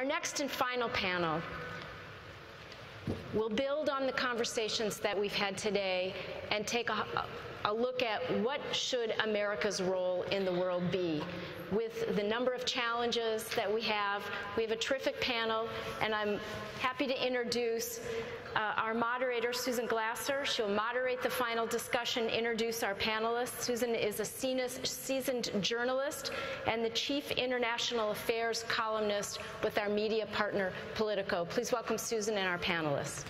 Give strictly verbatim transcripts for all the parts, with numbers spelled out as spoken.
Our next and final panel will build on the conversations that we've had today and take a, a look at what should America's role in the world be. With the number of challenges that we have, we have a terrific panel, and I'm happy to introduce uh, our moderator, Susan Glasser. She'll moderate the final discussion, introduce our panelists. Susan is a seasoned journalist and the chief international affairs columnist with our media partner, Politico. Please welcome Susan and our panelists.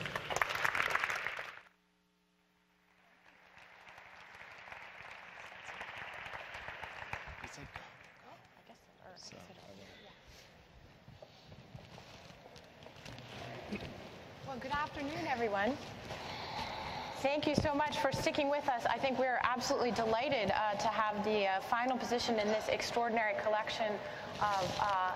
Well, good afternoon, everyone. Thank you so much for sticking with us. I think we're absolutely delighted uh, to have the uh, final position in this extraordinary collection of uh,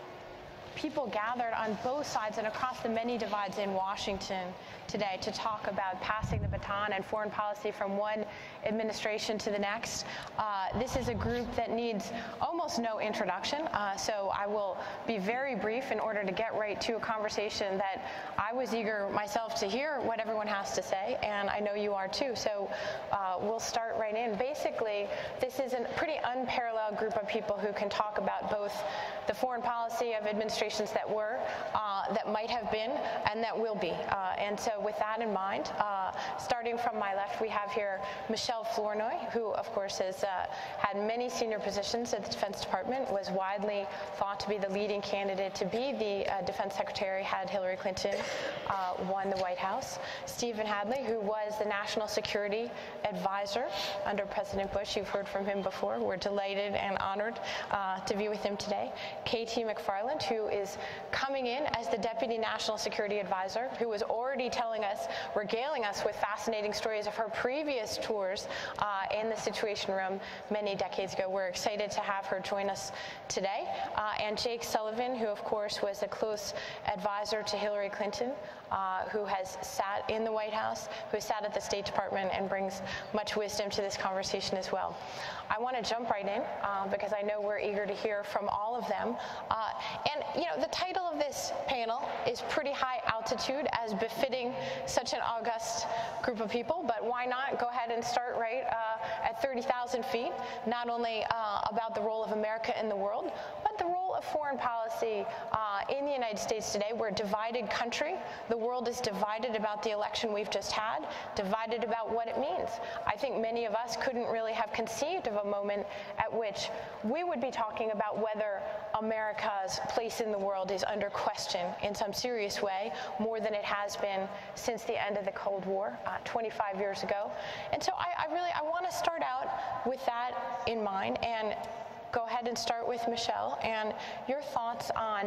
people gathered on both sides and across the many divides in Washington today to talk about passing the baton and foreign policy from one administration to the next. Uh, this is a group that needs almost no introduction, uh, so I will be very brief in order to get right to a conversation that I was eager myself to hear what everyone has to say, and I know you are too, so uh, we'll start right in. Basically, this is a pretty unparalleled group of people who can talk about both the foreign policy of administrations that were, uh, that might have been, and that will be. Uh, and so with that in mind, uh, starting from my left, we have here Michèle Flournoy, who, of course, has uh, had many senior positions at the Defense Department, was widely thought to be the leading candidate to be the uh, Defense Secretary had Hillary Clinton uh, won the White House. Stephen Hadley, who was the National Security Advisor under President Bush. You've heard from him before. We're delighted and honored uh, to be with him today. K T McFarland, who is coming in as the Deputy National Security Advisor, who was already telling us, regaling us with fascinating stories of her previous tours uh, in the Situation Room many decades ago. We're excited to have her join us today. Uh, and Jake Sullivan, who of course was a close advisor to Hillary Clinton, uh, who has sat in the White House, who has sat at the State Department and brings much wisdom to this conversation as well. I want to jump right in uh, because I know we're eager to hear from all of them. Uh, and, you know, the title of this panel is pretty high altitude, as befitting such an august group of people, but why not go ahead and start right uh, at thirty thousand feet, not only uh, about the role of America in the world, but the role of foreign policy uh, in the United States today. We're a divided country. The world is divided about the election we've just had, divided about what it means. I think many of us couldn't really have conceived of a moment at which we would be talking about whether America's place in the world is under question in some serious way, more than it has been since the end of the Cold War, uh, twenty-five years ago. And so I, I really, I want to start out with that in mind and go ahead and start with Michèle and your thoughts on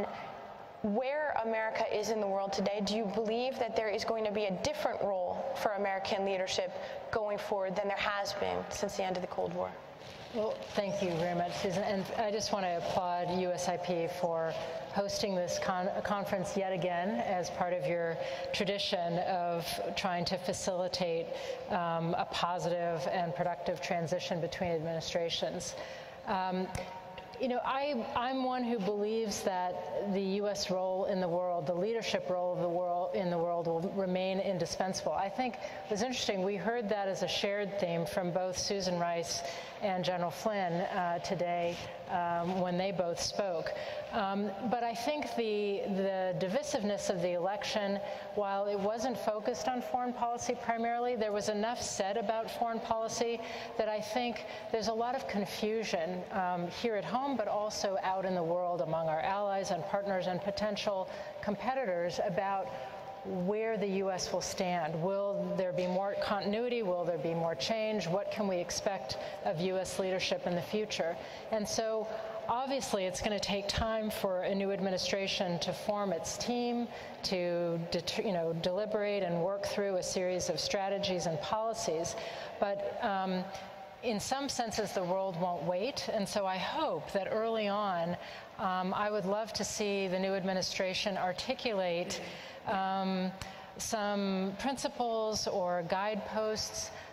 where America is in the world today. Do you believe that there is going to be a different role for American leadership going forward than there has been since the end of the Cold War? Well, thank you very much, Susan. And I just want to applaud U S I P for hosting this con conference yet again as part of your tradition of trying to facilitate um, a positive and productive transition between administrations. Um, You know, I, I'm one who believes that the U S role in the world, the leadership role of the world in the world, will remain indispensable. I think it was interesting. We heard that as a shared theme from both Susan Rice and General Flynn uh, today um, when they both spoke. Um, but I think the the divisiveness of the election, while it wasn't focused on foreign policy primarily, there was enough said about foreign policy that I think there's a lot of confusion um, here at home, but also out in the world among our allies and partners and potential competitors about where the U S will stand. Will there be more continuity? Will there be more change? What can we expect of U S leadership in the future? And so obviously it's going to take time for a new administration to form its team, to you know, deliberate and work through a series of strategies and policies. But um, in some senses, the world won't wait, and so I hope that early on, um, I would love to see the new administration articulate um, some principles or guideposts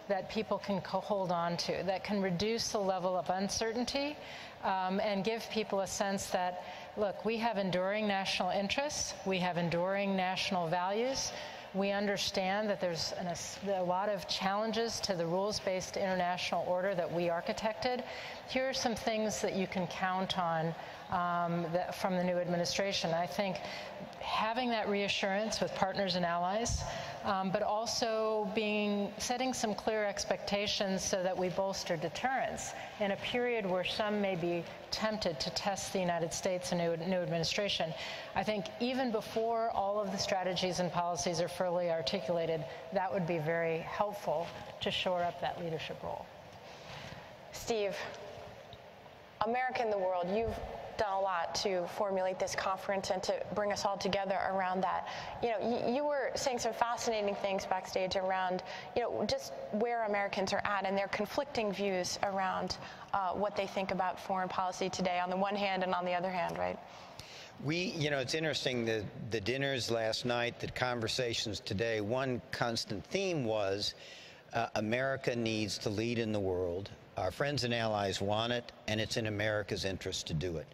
that people can co- hold on to, that can reduce the level of uncertainty um, and give people a sense that, look, we have enduring national interests, we have enduring national values, we understand that there's an, a, a lot of challenges to the rules-based international order that we architected. Here are some things that you can count on um, that, from the new administration. I think having that reassurance with partners and allies, um, but also being setting some clear expectations so that we bolster deterrence in a period where some may be tempted to test the United States and new, new administration. I think even before all of the strategies and policies are fully articulated, that would be very helpful to shore up that leadership role. Steve, America in the world, you've done a lot to formulate this conference and to bring us all together around that. You know, you, you were saying some fascinating things backstage around, you know, just where Americans are at and their conflicting views around uh, what they think about foreign policy today on the one hand and on the other hand, right? We, you know, it's interesting, the, the dinners last night, the conversations today, one constant theme was uh, America needs to lead in the world. Our friends and allies want it, and it's in America's interest to do it.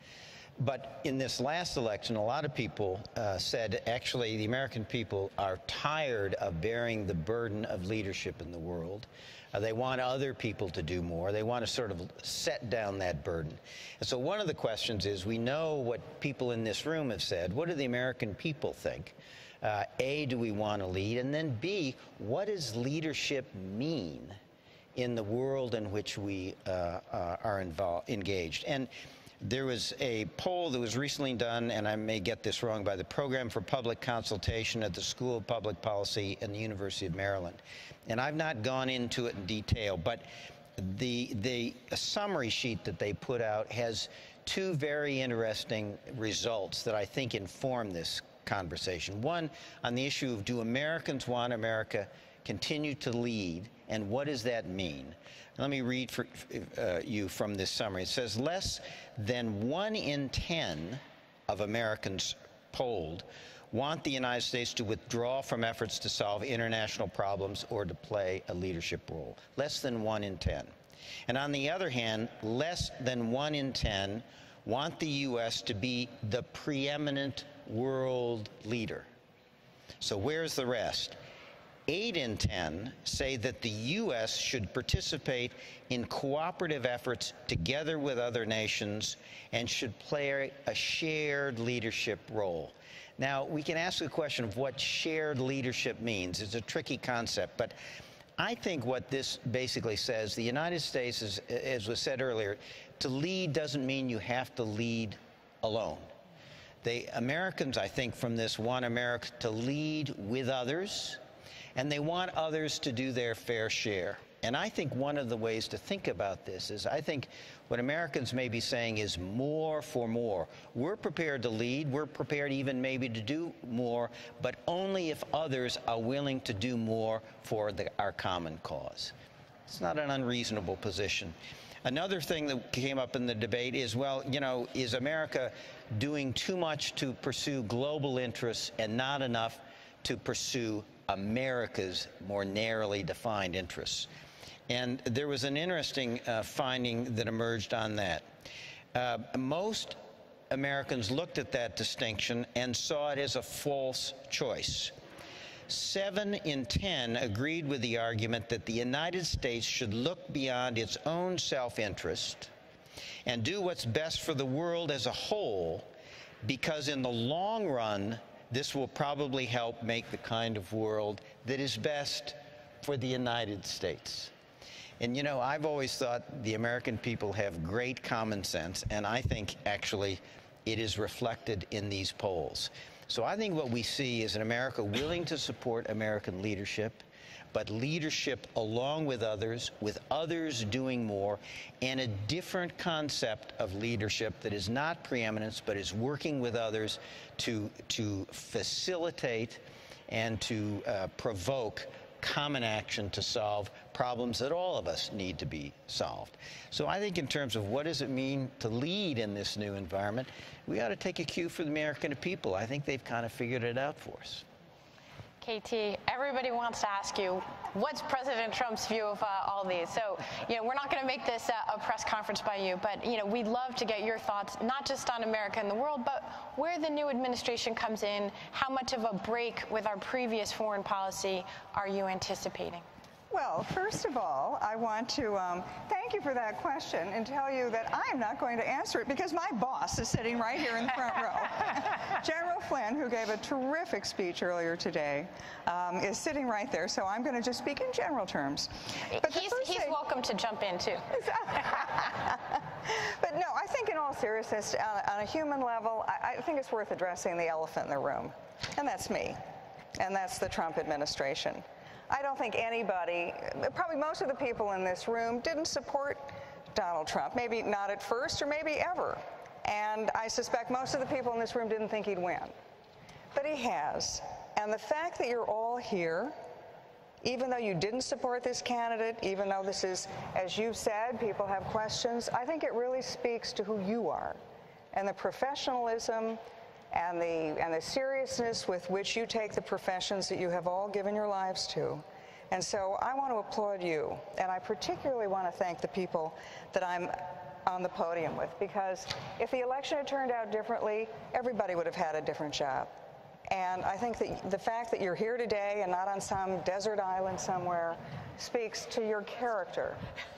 But in this last election, a lot of people uh, said, actually, the American people are tired of bearing the burden of leadership in the world. Uh, they want other people to do more. They want to sort of set down that burden. And so one of the questions is, we know what people in this room have said. What do the American people think? Uh, A, do we want to lead? And then B, what does leadership mean in the world in which we uh, uh, are involved, engaged? And there was a poll that was recently done, and I may get this wrong, by the Program for Public Consultation at the School of Public Policy and the University of Maryland. And I've not gone into it in detail, but the, the summary sheet that they put out has two very interesting results that I think inform this conversation. One, on the issue of, do Americans want America continue to lead, and what does that mean? Let me read for uh, you from this summary. It says, less than one in ten of Americans polled want the United States to withdraw from efforts to solve international problems or to play a leadership role. Less than one in ten. And on the other hand, less than one in ten want the U S to be the preeminent world leader. So where's the rest? Eight in ten say that the U S should participate in cooperative efforts together with other nations and should play a shared leadership role. Now, we can ask the question of what shared leadership means. It's a tricky concept, but I think what this basically says, the United States, is, as was said earlier, to lead doesn't mean you have to lead alone. They, Americans, I think, from this want America to lead with others, and they want others to do their fair share. And I think one of the ways to think about this is, I think what Americans may be saying is more for more. We're prepared to lead, we're prepared even maybe to do more, but only if others are willing to do more for the, our common cause. It's not an unreasonable position. Another thing that came up in the debate is, well, you know, is America doing too much to pursue global interests and not enough to pursue America's more narrowly defined interests? And there was an interesting uh, finding that emerged on that. Uh, most Americans looked at that distinction and saw it as a false choice. Seven in ten agreed with the argument that the United States should look beyond its own self-interest and do what's best for the world as a whole, because in the long run, this will probably help make the kind of world that is best for the United States. And, you know, I've always thought the American people have great common sense, and I think, actually, it is reflected in these polls. So I think what we see is an America willing to support American leadership, but leadership along with others, with others doing more, and a different concept of leadership that is not preeminence, but is working with others to, to facilitate and to uh, provoke common action to solve problems that all of us need to be solved. So I think in terms of what does it mean to lead in this new environment, we ought to take a cue from the American people. I think they've kind of figured it out for us. K T, everybody wants to ask you, what's President Trump's view of uh, all these? So, you know, we're not going to make this uh, a press conference by you, but, you know, we'd love to get your thoughts, not just on America and the world, but where the new administration comes in. How much of a break with our previous foreign policy are you anticipating? Well, first of all, I want to um, thank you for that question and tell you that I'm not going to answer it because my boss is sitting right here in the front row. General Flynn, who gave a terrific speech earlier today, um, is sitting right there, so I'm going to just speak in general terms. But he's he's thing, welcome to jump in, too. But no, I think in all seriousness, on a, on a human level, I, I think it's worth addressing the elephant in the room, and that's me, and that's the Trump administration. I don't think anybody, probably most of the people in this room, didn't support Donald Trump. Maybe not at first or maybe ever. And I suspect most of the people in this room didn't think he'd win. But he has. And the fact that you're all here, even though you didn't support this candidate, even though this is, as you've said, people have questions, I think it really speaks to who you are and the professionalism and the, and the seriousness with which you take the professions that you have all given your lives to. And so I want to applaud you, and I particularly want to thank the people that I'm on the podium with, because if the election had turned out differently, everybody would have had a different job. And I think that the fact that you're here today and not on some desert island somewhere speaks to your character.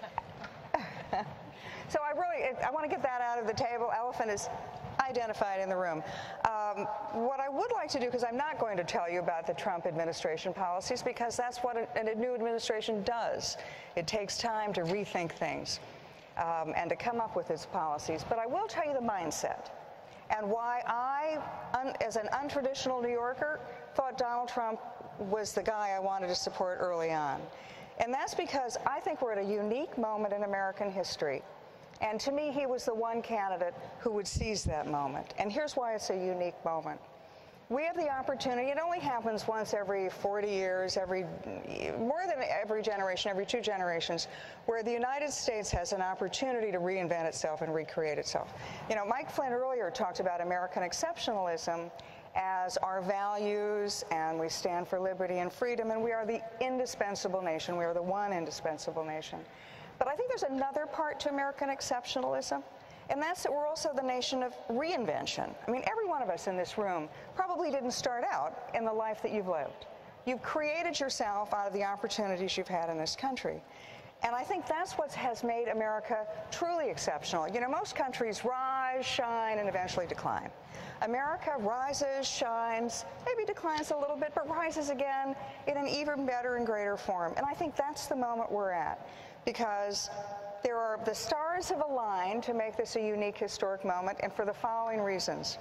So I really, I want to get that out of the table. Elephant is identified in the room. Um, what I would like to do, because I'm not going to tell you about the Trump administration policies, because that's what a, a new administration does. It takes time to rethink things um, and to come up with its policies. But I will tell you the mindset and why I, un, as an untraditional New Yorker, thought Donald Trump was the guy I wanted to support early on. And that's because I think we're at a unique moment in American history. And to me, he was the one candidate who would seize that moment. And here's why it's a unique moment. We have the opportunity, it only happens once every forty years, every more than every generation, every two generations, where the United States has an opportunity to reinvent itself and recreate itself. You know, Mike Flynn earlier talked about American exceptionalism as our values, and we stand for liberty and freedom, and we are the indispensable nation. We are the one indispensable nation. But I think there's another part to American exceptionalism, and that's that we're also the nation of reinvention. I mean, every one of us in this room probably didn't start out in the life that you've lived. You've created yourself out of the opportunities you've had in this country. And I think that's what has made America truly exceptional. You know, most countries rise, shine, and eventually decline. America rises, shines, maybe declines a little bit, but rises again in an even better and greater form. And I think that's the moment we're at, because there are, the stars have aligned to make this a unique historic moment, and for the following reasons.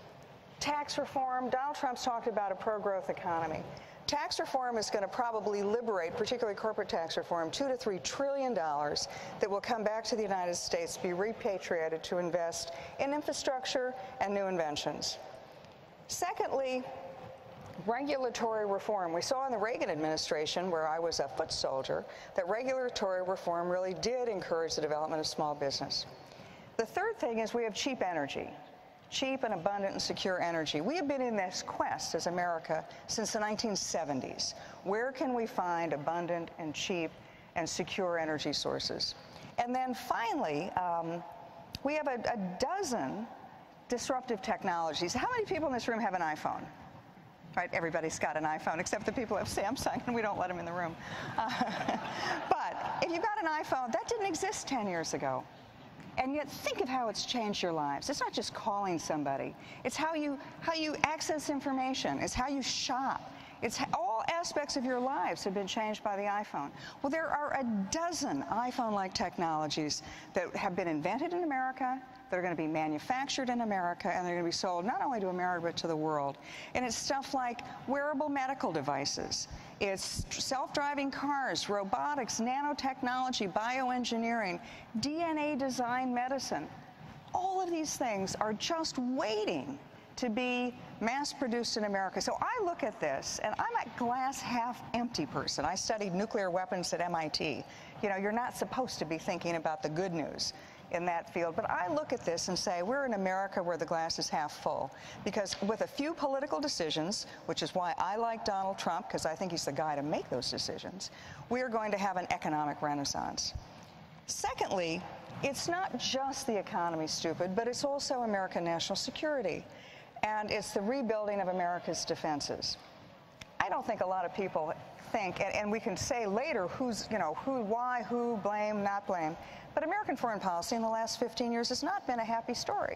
Tax reform, Donald Trump's talked about a pro-growth economy. Tax reform is going to probably liberate, particularly corporate tax reform, two to three trillion dollars that will come back to the United States, be repatriated to invest in infrastructure and new inventions. Secondly, regulatory reform. We saw in the Reagan administration, where I was a foot soldier, that regulatory reform really did encourage the development of small business. The third thing is we have cheap energy. Cheap and abundant and secure energy. We have been in this quest as America since the nineteen seventies. Where can we find abundant and cheap and secure energy sources? And then finally, um, we have a, a dozen disruptive technologies. How many people in this room have an iPhone? Right, everybody's got an iPhone, except the people who have Samsung, and we don't let them in the room. Uh, but if you've got an iPhone, that didn't exist ten years ago. And yet, think of how it's changed your lives. It's not just calling somebody. It's how you, how you access information. It's how you shop. It's how, all aspects of your lives have been changed by the iPhone. Well, there are a dozen iPhone-like technologies that have been invented in America, that are going to be manufactured in America, and they're going to be sold not only to America, but to the world. And it's stuff like wearable medical devices. It's self-driving cars, robotics, nanotechnology, bioengineering, D N A design medicine. All of these things are just waiting to be mass-produced in America. So I look at this, and I'm a glass half-empty person. I studied nuclear weapons at M I T. You know, you're not supposed to be thinking about the good news. in that field. But I look at this and say we're in America where the glass is half full, because with a few political decisions, which is why I like Donald Trump, because I think he's the guy to make those decisions, we are going to have an economic renaissance. Secondly, it's not just the economy, stupid, but it's also American national security, and it's the rebuilding of America's defenses. I don't think a lot of people think, and, and we can say later who's, you know, who, why, who, blame, not blame, but American foreign policy in the last fifteen years has not been a happy story.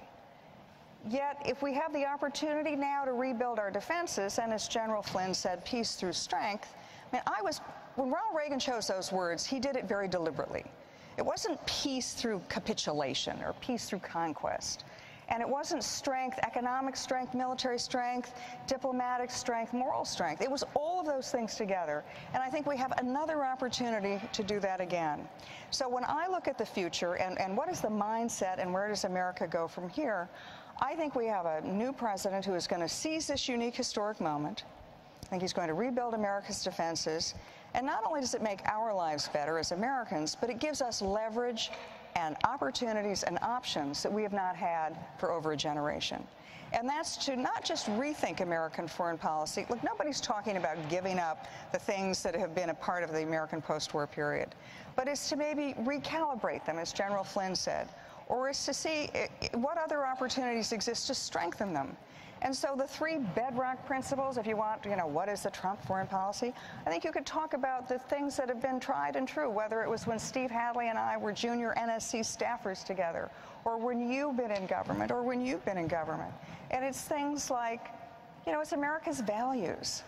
Yet, if we have the opportunity now to rebuild our defenses, and as General Flynn said, peace through strength, I mean, I was, when Ronald Reagan chose those words, he did it very deliberately. It wasn't peace through capitulation or peace through conquest. And it wasn't strength, economic strength, military strength, diplomatic strength, moral strength. It was all of those things together. And I think we have another opportunity to do that again. So when I look at the future and, and what is the mindset and where does America go from here, I think we have a new president who is going to seize this unique historic moment. I think he's going to rebuild America's defenses. And not only does it make our lives better as Americans, but it gives us leverage and opportunities and options that we have not had for over a generation. And that's to not just rethink American foreign policy. Look, nobody's talking about giving up the things that have been a part of the American post-war period, but it's to maybe recalibrate them, as General Flynn said, or it's to see what other opportunities exist to strengthen them. And so the three bedrock principles, if you want, you know, what is the Trump foreign policy? I think you could talk about the things that have been tried and true, whether it was when Steve Hadley and I were junior N S C staffers together, or when you've been in government, or when you've been in government. And it's things like, you know, it's America's values.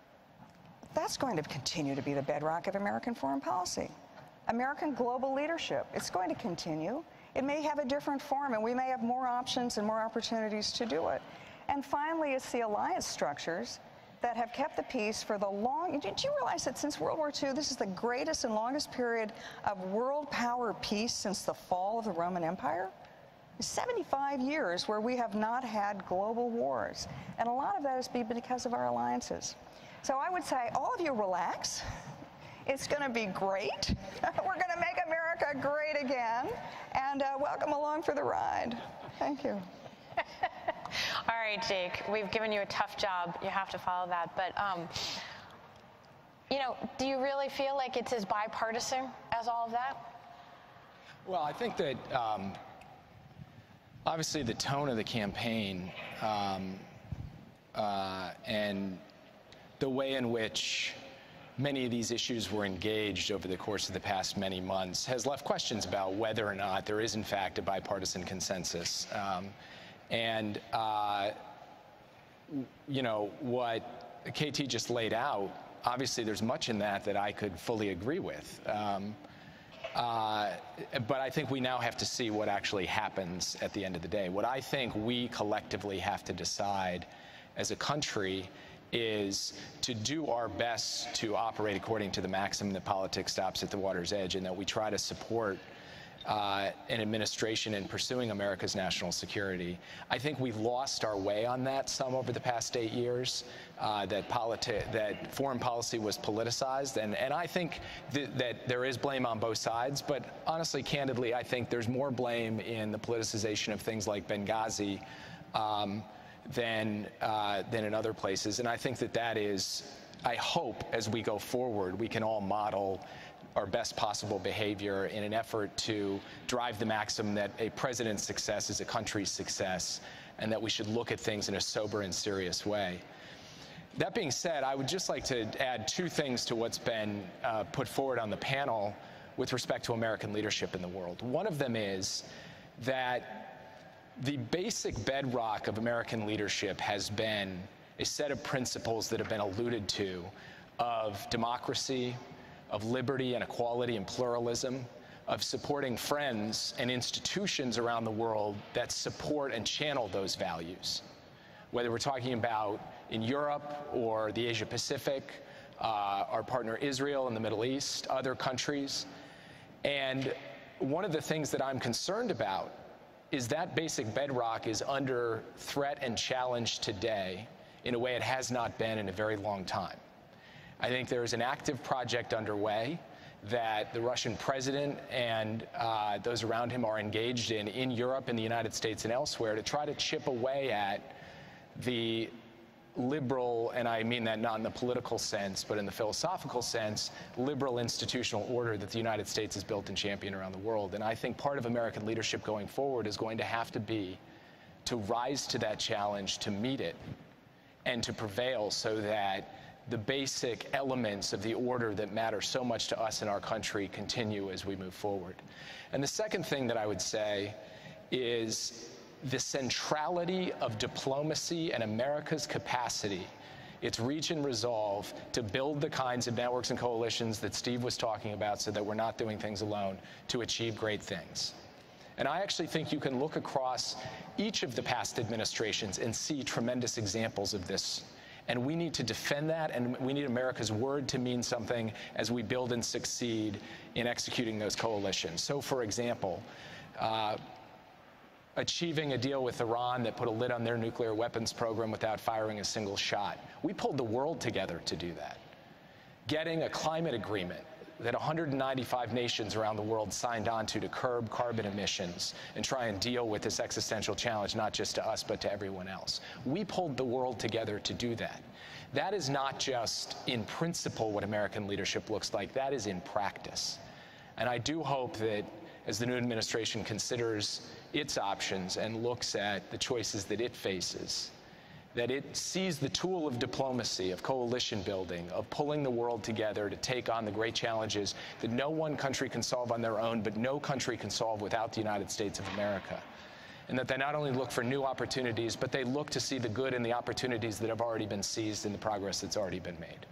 That's going to continue to be the bedrock of American foreign policy. American global leadership, it's going to continue. It may have a different form, and we may have more options and more opportunities to do it. And finally, it's the alliance structures that have kept the peace for the long... Do you realize that since World War Two, this is the greatest and longest period of world power peace since the fall of the Roman Empire? seventy-five years where we have not had global wars. And a lot of that has been because of our alliances. So I would say, all of you relax. It's going to be great. We're going to make America great again. And uh, welcome along for the ride. Thank you. All right, Jake, we've given you a tough job. You have to follow that. But, um, you know, do you really feel like it's as bipartisan as all of that? Well, I think that um, obviously the tone of the campaign um, uh, and the way in which many of these issues were engaged over the course of the past many months has left questions about whether or not there is, in fact, a bipartisan consensus. Um, And, uh, you know, what K T just laid out, obviously there's much in that that I could fully agree with. Um, uh, but I think we now have to see what actually happens at the end of the day. What I think we collectively have to decide as a country is to do our best to operate according to the maxim that politics stops at the water's edge, and that we try to support Uh, an administration in pursuing America's national security. I think we've lost our way on that some over the past eight years, uh, that, politi- that foreign policy was politicized, and, and I think th- that there is blame on both sides, but honestly, candidly, I think there's more blame in the politicization of things like Benghazi um, than, uh, than in other places, and I think that that is, I hope, as we go forward, we can all model our best possible behavior in an effort to drive the maxim that a president's success is a country's success, and that we should look at things in a sober and serious way. That being said, I would just like to add two things to what's been uh, put forward on the panel with respect to American leadership in the world. One of them is that the basic bedrock of American leadership has been a set of principles that have been alluded to of democracy, of liberty and equality and pluralism, of supporting friends and institutions around the world that support and channel those values. Whether we're talking about in Europe or the Asia Pacific, uh, our partner Israel in the Middle East, other countries. And one of the things that I'm concerned about is that basic bedrock is under threat and challenge today in a way it has not been in a very long time. I think there is an active project underway that the Russian president and uh, those around him are engaged in in Europe, in the United States, and elsewhere to try to chip away at the liberal, and I mean that not in the political sense, but in the philosophical sense, liberal institutional order that the United States has built and championed around the world. And I think part of American leadership going forward is going to have to be to rise to that challenge, to meet it, and to prevail so that the basic elements of the order that matter so much to us in our country continue as we move forward. And the second thing that I would say is the centrality of diplomacy and America's capacity, its reach and resolve to build the kinds of networks and coalitions that Steve was talking about so that we're not doing things alone to achieve great things. And I actually think you can look across each of the past administrations and see tremendous examples of this. And we need to defend that, and we need America's word to mean something as we build and succeed in executing those coalitions. So, for example, uh, achieving a deal with Iran that put a lid on their nuclear weapons program without firing a single shot. We pulled the world together to do that. Getting a climate agreement that one hundred ninety-five nations around the world signed on to to curb carbon emissions and try and deal with this existential challenge, not just to us, but to everyone else. We pulled the world together to do that. That is not just in principle what American leadership looks like, that is in practice. And I do hope that as the new administration considers its options and looks at the choices that it faces, that it sees the tool of diplomacy, of coalition building, of pulling the world together to take on the great challenges that no one country can solve on their own, but no country can solve without the United States of America. And that they not only look for new opportunities, but they look to see the good in the opportunities that have already been seized and the progress that's already been made.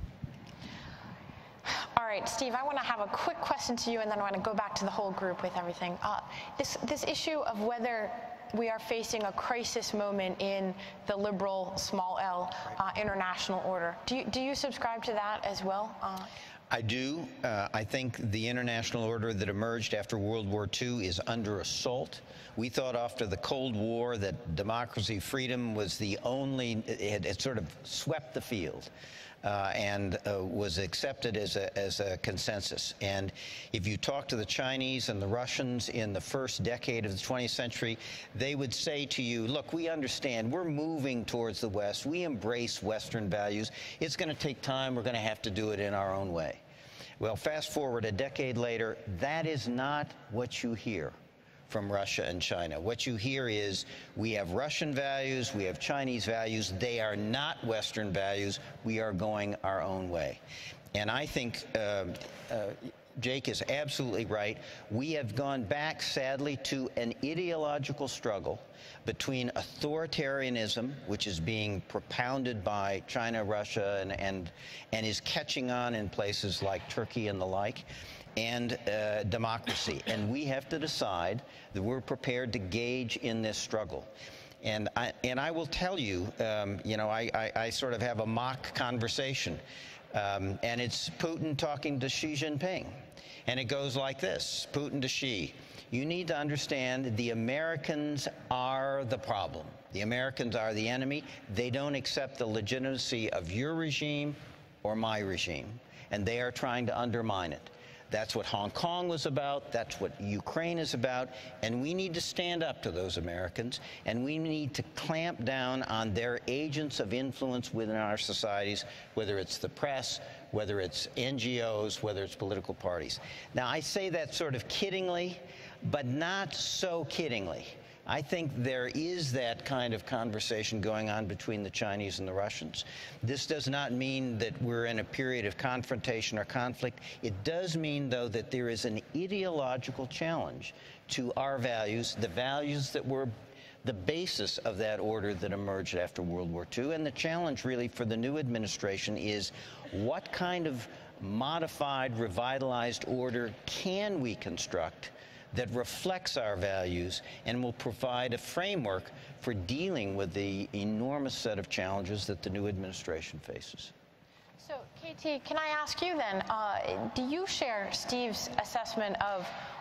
All right, Steve, I want to have a quick question to you, and then I want to go back to the whole group with everything. Uh, this, this issue of whether we are facing a crisis moment in the liberal, small L, uh, international order. Do you, do you subscribe to that as well? Uh, I do. Uh, I think the international order that emerged after World War Two is under assault. We thought after the Cold War that democracy, freedom was the only, it, it sort of swept the field. Uh, and uh, was accepted as a, as a consensus. And if you talk to the Chinese and the Russians in the first decade of the twentieth century, they would say to you, look, we understand, we're moving towards the West, we embrace Western values, it's going to take time, we're going to have to do it in our own way. Well, fast forward a decade later, that is not what you hear from Russia and China. What you hear is, we have Russian values, we have Chinese values, they are not Western values, we are going our own way. And I think uh, uh, Jake is absolutely right. We have gone back, sadly, to an ideological struggle between authoritarianism, which is being propounded by China, Russia, and, and, and is catching on in places like Turkey and the like, and uh, democracy. And we have to decide that we're prepared to gauge in this struggle. And I, and I will tell you, um, you know, I, I, I sort of have a mock conversation. Um, and it's Putin talking to Xi Jinping. And it goes like this, Putin to Xi. You need to understand the Americans are the problem. The Americans are the enemy. They don't accept the legitimacy of your regime or my regime. And they are trying to undermine it. That's what Hong Kong was about. That's what Ukraine is about. And we need to stand up to those Americans. And we need to clamp down on their agents of influence within our societies, whether it's the press, whether it's N G Os, whether it's political parties. Now, I say that sort of kiddingly, but not so kiddingly. I think there is that kind of conversation going on between the Chinese and the Russians. This does not mean that we're in a period of confrontation or conflict. It does mean, though, that there is an ideological challenge to our values, the values that were the basis of that order that emerged after World War Two. And the challenge, really, for the new administration is what kind of modified, revitalized order can we construct that reflects our values and will provide a framework for dealing with the enormous set of challenges that the new administration faces. So, K T, can I ask you then, uh, do you share Steve's assessment of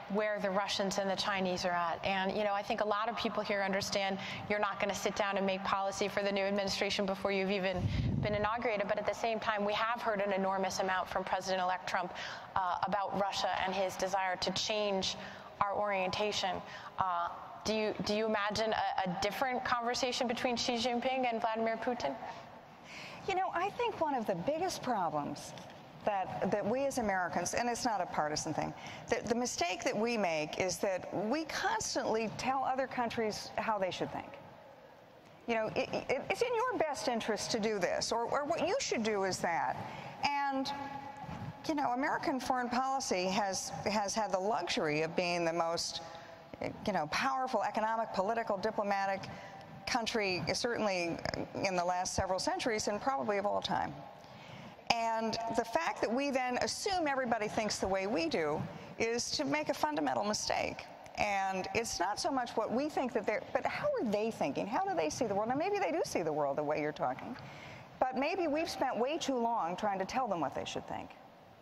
where the Russians and the Chinese are at. And, you know, I think a lot of people here understand you're not going to sit down and make policy for the new administration before you've even been inaugurated. But at the same time, we have heard an enormous amount from President-elect Trump uh, about Russia and his desire to change our orientation. Uh, do you, do you imagine a, a different conversation between Xi Jinping and Vladimir Putin? You know, I think one of the biggest problems that, that we as Americans, and it's not a partisan thing, that the mistake that we make is that we constantly tell other countries how they should think. You know, it, it, it's in your best interest to do this, or, or what you should do is that. And, you know, American foreign policy has, has had the luxury of being the most, you know, powerful economic, political, diplomatic country, certainly in the last several centuries and probably of all time. And the fact that we then assume everybody thinks the way we do is to make a fundamental mistake. And it's not so much what we think that they're, but how are they thinking? How do they see the world? Now, maybe they do see the world the way you're talking, but maybe we've spent way too long trying to tell them what they should think.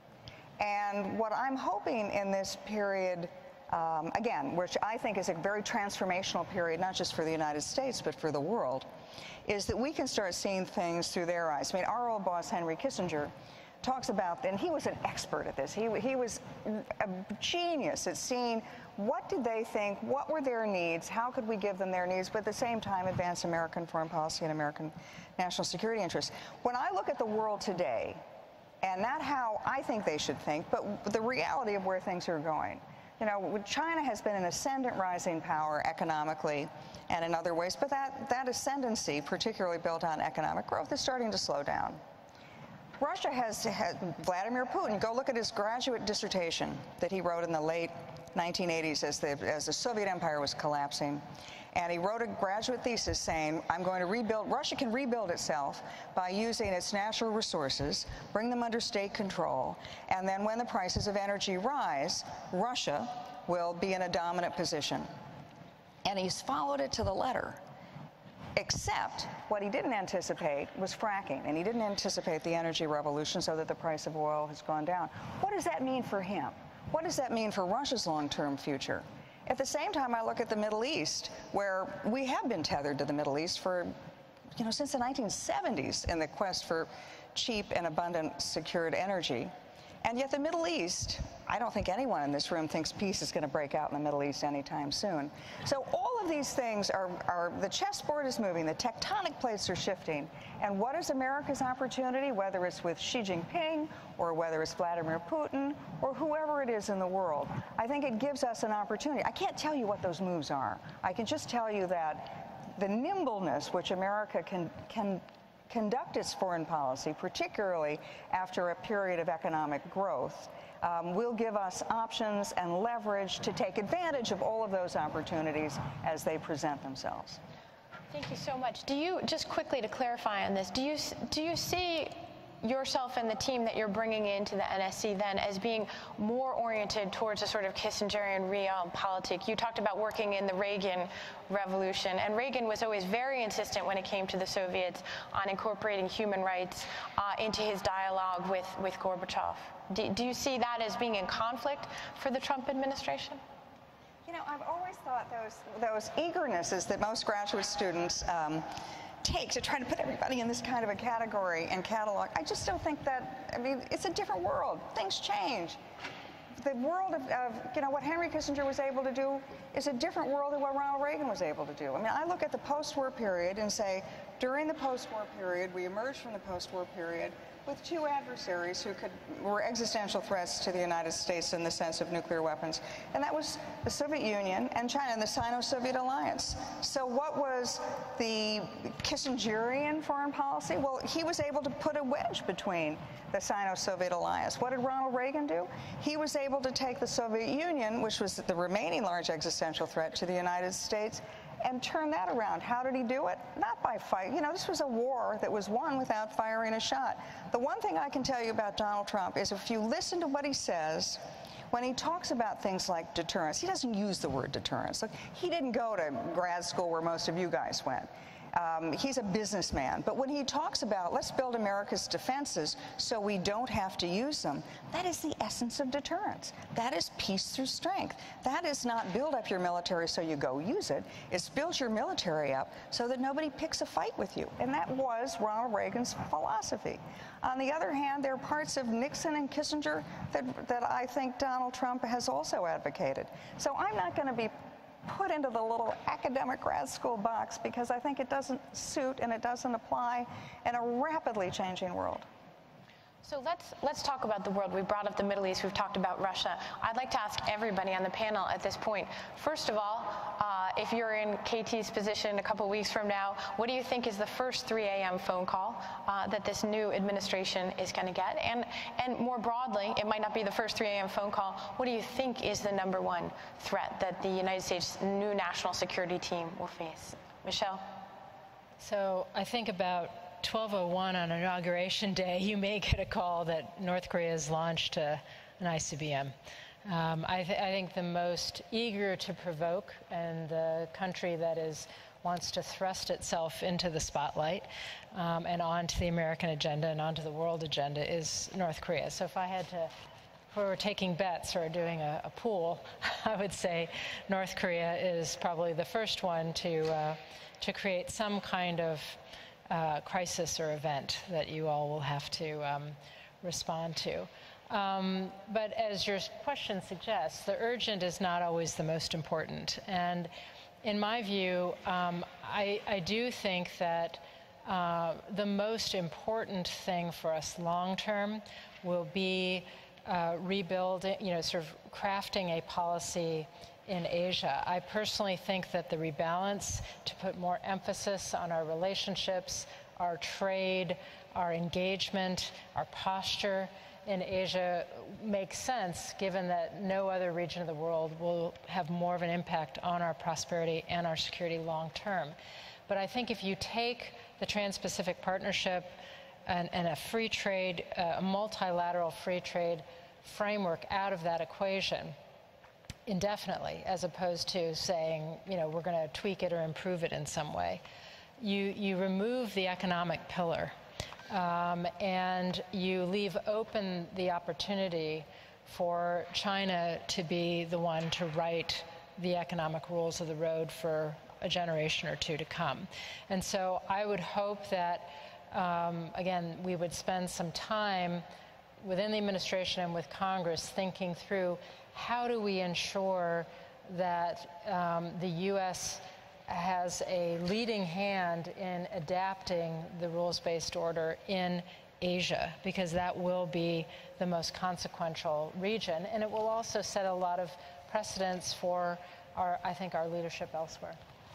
And what I'm hoping in this period, um, again, which I think is a very transformational period, not just for the United States, but for the world, is that we can start seeing things through their eyes. I mean, our old boss, Henry Kissinger, talks about, and he was an expert at this, he, he was a genius at seeing what did they think, what were their needs, how could we give them their needs, but at the same time advance American foreign policy and American national security interests. When I look at the world today, and not how I think they should think, but the reality of where things are going. You know, China has been an ascendant rising power economically and in other ways, but that, that ascendancy, particularly built on economic growth, is starting to slow down. Russia has had Vladimir Putin, go look at his graduate dissertation that he wrote in the late nineteen eighties as the, as the Soviet Empire was collapsing. And he wrote a graduate thesis saying, I'm going to rebuild, Russia can rebuild itself by using its natural resources, bring them under state control, and then when the prices of energy rise, Russia will be in a dominant position. And he's followed it to the letter. Except what he didn't anticipate was fracking, and he didn't anticipate the energy revolution so that the price of oil has gone down. What does that mean for him? What does that mean for Russia's long-term future? At the same time, I look at the Middle East, where we have been tethered to the Middle East for, you know, since the nineteen seventies in the quest for cheap and abundant secured energy. And yet the Middle East, I don't think anyone in this room thinks peace is going to break out in the Middle East anytime soon. So all of these things are, are the chessboard is moving, the tectonic plates are shifting. And what is America's opportunity, whether it's with Xi Jinping or whether it's Vladimir Putin or whoever it is in the world? I think it gives us an opportunity. I can't tell you what those moves are. I can just tell you that the nimbleness which America can, can conduct its foreign policy, particularly after a period of economic growth, um, will give us options and leverage to take advantage of all of those opportunities as they present themselves. Thank you so much. Do you, just quickly to clarify on this, do you, do you see yourself and the team that you're bringing into the N S C then as being more oriented towards a sort of Kissingerian realpolitik? You talked about working in the Reagan revolution, and Reagan was always very insistent when it came to the Soviets on incorporating human rights uh, into his dialogue with, with Gorbachev. Do, do you see that as being in conflict for the Trump administration? You know, I've always thought those, those eagernesses that most graduate students um, take to try to put everybody in this kind of a category and catalog, I just don't think that, I mean, it's a different world. Things change. The world of, of, you know, what Henry Kissinger was able to do is a different world than what Ronald Reagan was able to do. I mean, I look at the post-war period and say, during the post-war period, we emerged from the post-war period with two adversaries who could, were existential threats to the United States in the sense of nuclear weapons, and that was the Soviet Union and China and the Sino-Soviet alliance. So what was the Kissingerian foreign policy? Well, he was able to put a wedge between the Sino-Soviet alliance. What did Ronald Reagan do? He was able to take the Soviet Union, which was the remaining large existential threat to the United States, and turn that around. How did he do it? Not by fight. You know, this was a war that was won without firing a shot. The one thing I can tell you about Donald Trump is if you listen to what he says, when he talks about things like deterrence, he doesn't use the word deterrence. Look, he didn't go to grad school where most of you guys went. Um, he's a businessman, but when he talks about let's build America's defenses so we don't have to use them, that is the essence of deterrence. That is peace through strength. That is not build up your military so you go use it. It's build your military up so that nobody picks a fight with you. And that was Ronald Reagan's philosophy. On the other hand, there are parts of Nixon and Kissinger that, that I think Donald Trump has also advocated. So I'm not going to be put into the little academic grad school box because I think it doesn't suit and it doesn't apply in a rapidly changing world. So let's let's talk about the world. We brought up the Middle East. We've talked about Russia. I'd like to ask everybody on the panel at this point. First of all, uh, if you're in K T's position a couple weeks from now, what do you think is the first three A M phone call uh, that this new administration is going to get? And and more broadly, it might not be the first three A M phone call. What do you think is the number one threat that the United States new national security team will face? Michèle? So I think about twelve oh one on Inauguration Day, you may get a call that North Korea has launched a, an I C B M. Um, I, th I think the most eager to provoke and the country that is wants to thrust itself into the spotlight um, and onto the American agenda and onto the world agenda is North Korea. So if I had to, if we were taking bets or doing a, a pool, I would say North Korea is probably the first one to uh, to create some kind of Uh, crisis or event that you all will have to um, respond to. Um, but as your question suggests, the urgent is not always the most important. And in my view, um, I, I do think that uh, the most important thing for us long-term will be uh, rebuilding, you know, sort of crafting a policy in Asia. I personally think that the rebalance to put more emphasis on our relationships, our trade, our engagement, our posture in Asia makes sense, given that no other region of the world will have more of an impact on our prosperity and our security long term. But I think if you take the Trans-Pacific Partnership and, and a free trade, uh, a multilateral free trade framework out of that equation, indefinitely, as opposed to saying, you know, we're going to tweak it or improve it in some way. You, you remove the economic pillar um, and you leave open the opportunity for China to be the one to write the economic rules of the road for a generation or two to come. And so I would hope that, um, again, we would spend some time within the administration and with Congress thinking through how do we ensure that um, the U S has a leading hand in adapting the rules-based order in Asia, because that will be the most consequential region, and it will also set a lot of precedents for our, I think, our leadership elsewhere.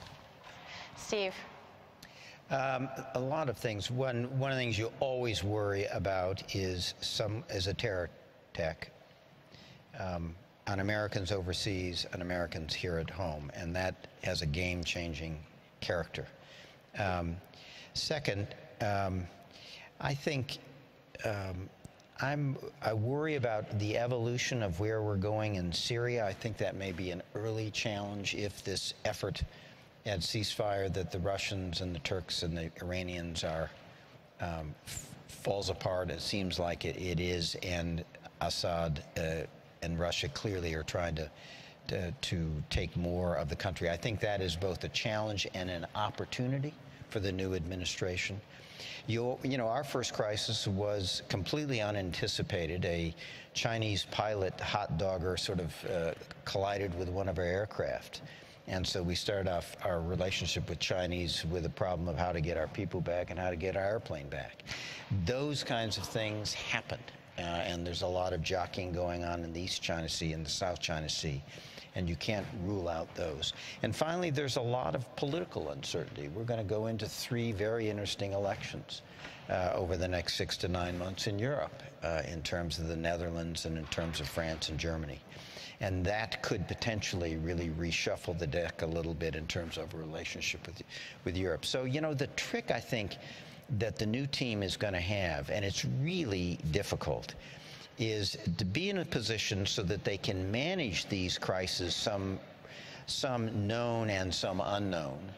Steve. Um, a lot of things. One one of the things you always worry about is some is a terror attack um, on Americans overseas and Americans here at home, and that has a game-changing character. Um, second, um, I think um, I'm I worry about the evolution of where we're going in Syria. I think that may be an early challenge if this effort at ceasefire that the Russians and the Turks and the Iranians are um, f falls apart. It seems like it, it is, and Assad uh, and Russia clearly are trying to, to to take more of the country. I think that is both a challenge and an opportunity for the new administration. You, you know, our first crisis was completely unanticipated. A Chinese pilot hot dogger sort of uh, collided with one of our aircraft. And so we started off our relationship with Chinese with a problem of how to get our people back and how to get our airplane back. Those kinds of things happened. Uh, and there's a lot of jockeying going on in the East China Sea and the South China Sea. And you can't rule out those. And finally, there's a lot of political uncertainty. We're going to go into three very interesting elections uh, over the next six to nine months in Europe, uh, in terms of the Netherlands and in terms of France and Germany. And that could potentially really reshuffle the deck a little bit in terms of a relationship with, with Europe. So, you know, the trick, I think, that the new team is going to have, and it's really difficult, is to be in a position so that they can manage these crises, some, some known and some unknown,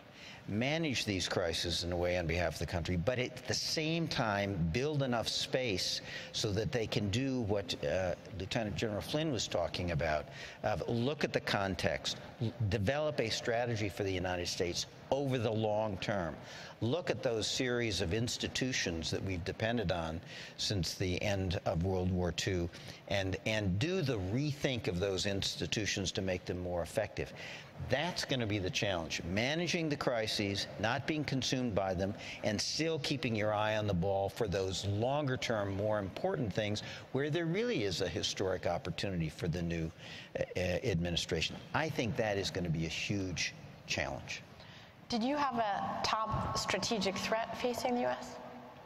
manage these crises in a way on behalf of the country, but at the same time build enough space so that they can do what uh, Lieutenant General Flynn was talking about. Uh, look at the context, develop a strategy for the United States over the long term. Look at those series of institutions that we've depended on since the end of World War Two, and, and do the rethink of those institutions to make them more effective. That's going to be the challenge, managing the crises, not being consumed by them, and still keeping your eye on the ball for those longer-term, more important things where there really is a historic opportunity for the new uh, administration. I think that is going to be a huge challenge. Did you have a top strategic threat facing the U S?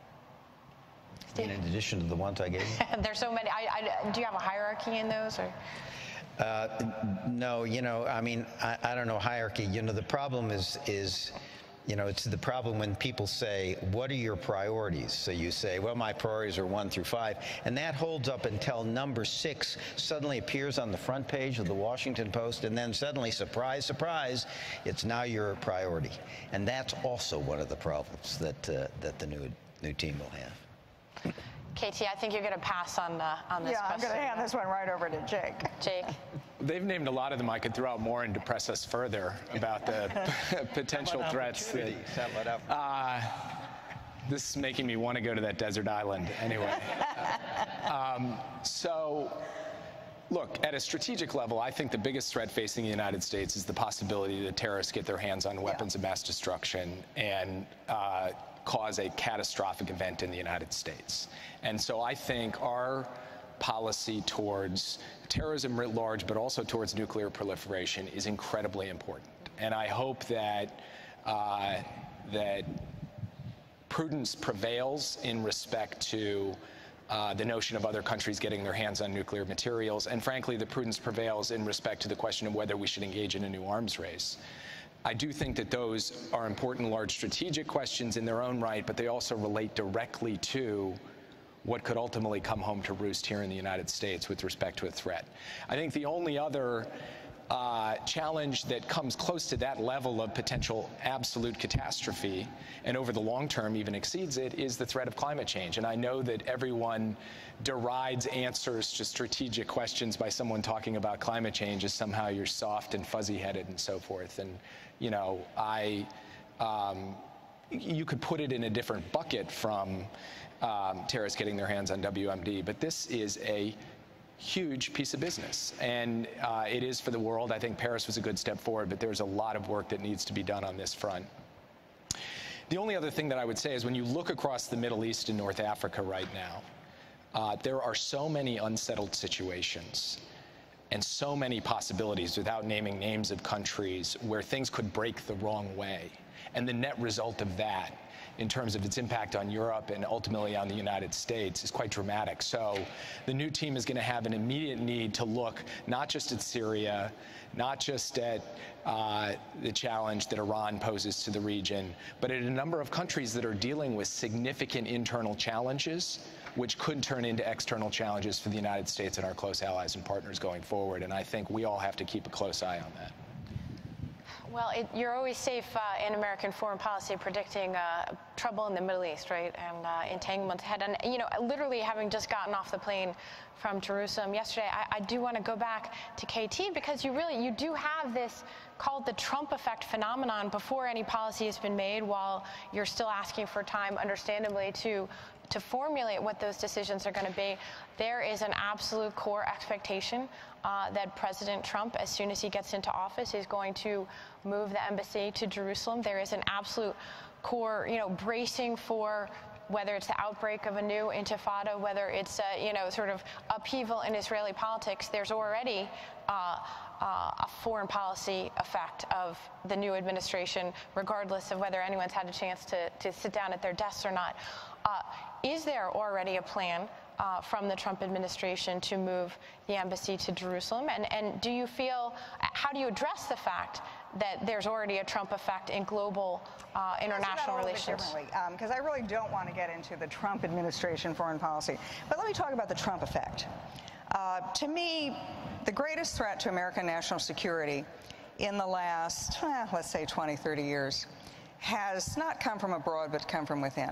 In addition to the ones I gave you? There's so many. I, I, do you have a hierarchy in those? Or? Uh, no, you know, I mean, I, I don't know hierarchy. You know, the problem is, is, you know, it's the problem when people say, what are your priorities? So you say, well, my priorities are one through five. And that holds up until number six suddenly appears on the front page of the Washington Post. And then suddenly, surprise, surprise, it's now your priority. And that's also one of the problems that, uh, that the new, new team will have. Katie, I think you're going to pass on, uh, on this yeah, question. I'm going to hand this one right over to Jake. Jake. They've named a lot of them. I could throw out more and depress us further about the potential threats. That, uh, this is making me want to go to that desert island anyway. um, so, look, at a strategic level, I think the biggest threat facing the United States is the possibility that terrorists get their hands on weapons yeah. of mass destruction and uh, cause a catastrophic event in the United States. And so I think our policy towards terrorism writ large, but also towards nuclear proliferation, is incredibly important. And I hope that uh, that prudence prevails in respect to uh, the notion of other countries getting their hands on nuclear materials, and frankly, the prudence prevails in respect to the question of whether we should engage in a new arms race. I do think that those are important, large strategic questions in their own right, but they also relate directly to what could ultimately come home to roost here in the United States with respect to a threat. I think the only other uh, challenge that comes close to that level of potential absolute catastrophe, and over the long term even exceeds it, is the threat of climate change. And I know that everyone derides answers to strategic questions by someone talking about climate change as somehow you're soft and fuzzy-headed and so forth. And, you know, I, um, you could put it in a different bucket from Um, terrorists getting their hands on W M D, but this is a huge piece of business, and uh, it is for the world. I think Paris was a good step forward, but there's a lot of work that needs to be done on this front. The only other thing that I would say is when you look across the Middle East and North Africa right now, uh, there are so many unsettled situations and so many possibilities, without naming names of countries, where things could break the wrong way. And the net result of that, in terms of its impact on Europe and ultimately on the United States, is quite dramatic. So the new team is going to have an immediate need to look not just at Syria, not just at uh, the challenge that Iran poses to the region, but at a number of countries that are dealing with significant internal challenges, which could turn into external challenges for the United States and our close allies and partners going forward. And I think we all have to keep a close eye on that. Well, it, you're always safe uh, in American foreign policy predicting uh, trouble in the Middle East, right, and uh, entanglements ahead. And, you know, literally having just gotten off the plane from Jerusalem yesterday, I, I do want to go back to K T, because you really, you do have this called the Trump effect phenomenon before any policy has been made, while you're still asking for time, understandably, to to formulate what those decisions are going to be. There is an absolute core expectation uh, that President Trump, as soon as he gets into office, is going to move the embassy to Jerusalem. There is an absolute core, you know, bracing for whether it's the outbreak of a new intifada, whether it's a, you know, sort of upheaval in Israeli politics. There's already uh, uh, a foreign policy effect of the new administration, regardless of whether anyone's had a chance to, to sit down at their desks or not. Uh, is there already a plan uh, from the Trump administration to move the embassy to Jerusalem? And, and do you feel, how do you address the fact that there's already a Trump effect in global uh, international relations? Because um, I really don't want to get into the Trump administration foreign policy. But let me talk about the Trump effect. Uh, to me, the greatest threat to American national security in the last, eh, let's say, twenty, thirty years has not come from abroad, but come from within.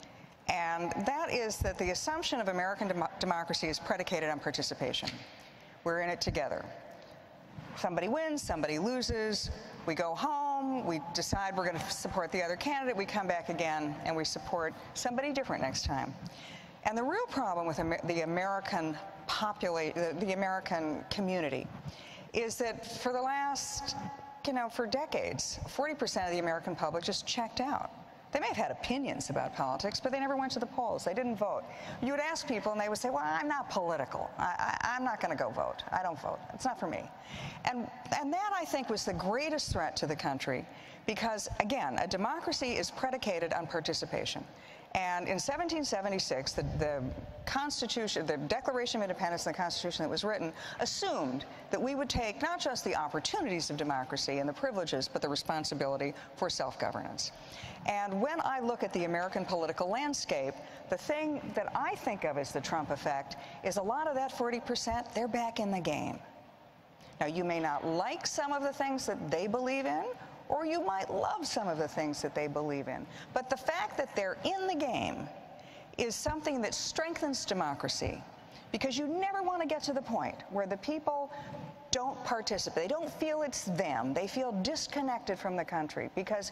And that is that the assumption of American dem democracy is predicated on participation. We're in it together. Somebody wins, somebody loses, we go home, we decide we're going to support the other candidate, we come back again, and we support somebody different next time. And the real problem with Amer the American populate, the, the American community is that for the last, you know, for decades, forty percent of the American public just checked out. They may have had opinions about politics, but they never went to the polls. They didn't vote. You would ask people, and they would say, well, I'm not political. I, I, I'm not going to go vote. I don't vote. It's not for me. And, and that, I think, was the greatest threat to the country because, again, a democracy is predicated on participation. And in seventeen seventy-six, the, the Constitution, the Declaration of Independence and the Constitution that was written assumed that we would take not just the opportunities of democracy and the privileges, but the responsibility for self-governance. And when I look at the American political landscape, the thing that I think of as the Trump effect is a lot of that forty percent, they're back in the game. Now, you may not like some of the things that they believe in, or you might love some of the things that they believe in. But the fact that they're in the game is something that strengthens democracy, because you never want to get to the point where the people don't participate. They don't feel it's them. They feel disconnected from the country, because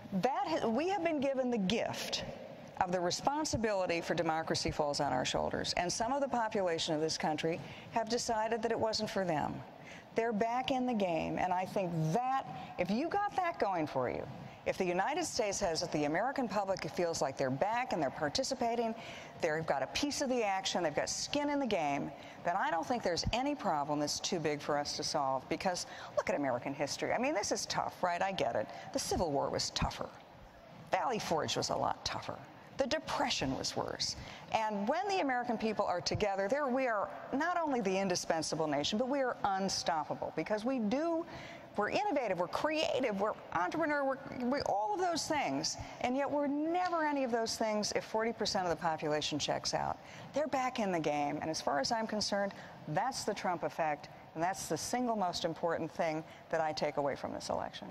that we have been given the gift of the responsibility for democracy falls on our shoulders. And some of the population of this country have decided that it wasn't for them. They're back in the game, and I think that, if you got that going for you, if the United States has, if the American public feels like they're back and they're participating, they've got a piece of the action, they've got skin in the game, then I don't think there's any problem that's too big for us to solve. Because look at American history. I mean, this is tough, right? I get it. The Civil War was tougher. Valley Forge was a lot tougher. The Depression was worse. And when the American people are together, there we are not only the indispensable nation, but we are unstoppable, because we do, we're innovative, we're creative, we're entrepreneur, we're, we're all of those things, and yet we're never any of those things if forty percent of the population checks out. They're back in the game, and as far as I'm concerned, that's the Trump effect, and that's the single most important thing that I take away from this election.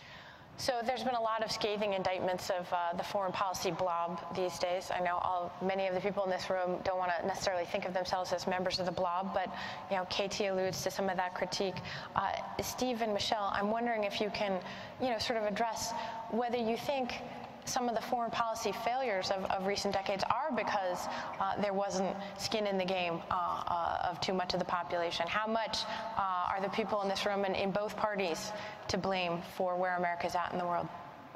So there's been a lot of scathing indictments of uh, the foreign policy blob these days. I know all, many of the people in this room don't want to necessarily think of themselves as members of the blob, but you know, Katie alludes to some of that critique. Uh, Steve and Michèle, I'm wondering if you can, you know, sort of address whether you think some of the foreign policy failures of, of recent decades are because uh, there wasn't skin in the game uh, uh, of too much of the population. How much uh, are the people in this room and in both parties to blame for where America's at in the world?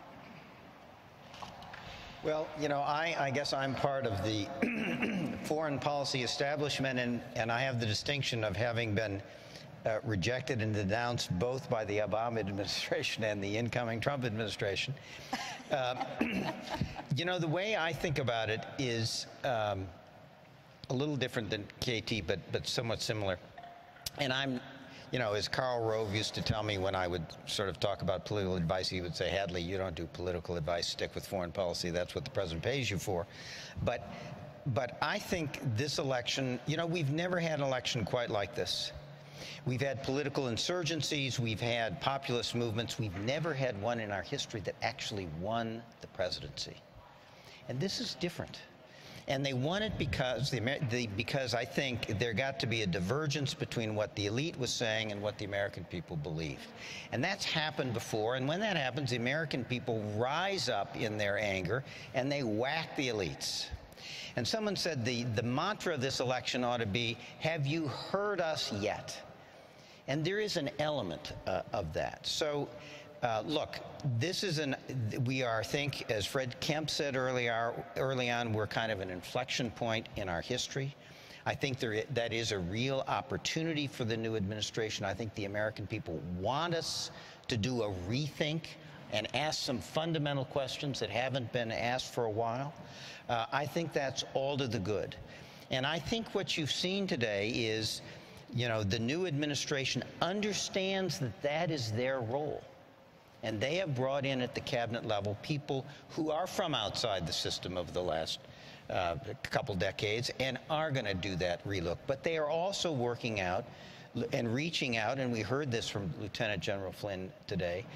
Well, you know, I, I guess I'm part of the foreign policy establishment, and, and I have the distinction of having been Uh, rejected and denounced both by the Obama administration and the incoming Trump administration. Uh, you know, the way I think about it is um, a little different than K T, but, but somewhat similar. And I'm, you know, as Karl Rove used to tell me when I would sort of talk about political advice, he would say, Hadley, you don't do political advice, stick with foreign policy. That's what the president pays you for. But, but I think this election, you know, we've never had an election quite like this. We've had political insurgencies, we've had populist movements, we've never had one in our history that actually won the presidency. And this is different. And they won it because, the, the, because I think there got to be a divergence between what the elite was saying and what the American people believed. And that's happened before, and when that happens, the American people rise up in their anger and they whack the elites. And someone said the, the mantra of this election ought to be, have you heard us yet? And there is an element uh, of that. So, uh, look, this is an, we are, I think, as Fred Kemp said earlier, early on, we're kind of an inflection point in our history. I think there, that is a real opportunity for the new administration. I think the American people want us to do a rethink and ask some fundamental questions that haven't been asked for a while. Uh, I think that's all to the good. And I think what you've seen today is, you know, the new administration understands that that is their role. And they have brought in at the cabinet level people who are from outside the system of the last uh, couple decades and are going to do that relook. But they are also working out and reaching out, and we heard this from Lieutenant General Flynn today,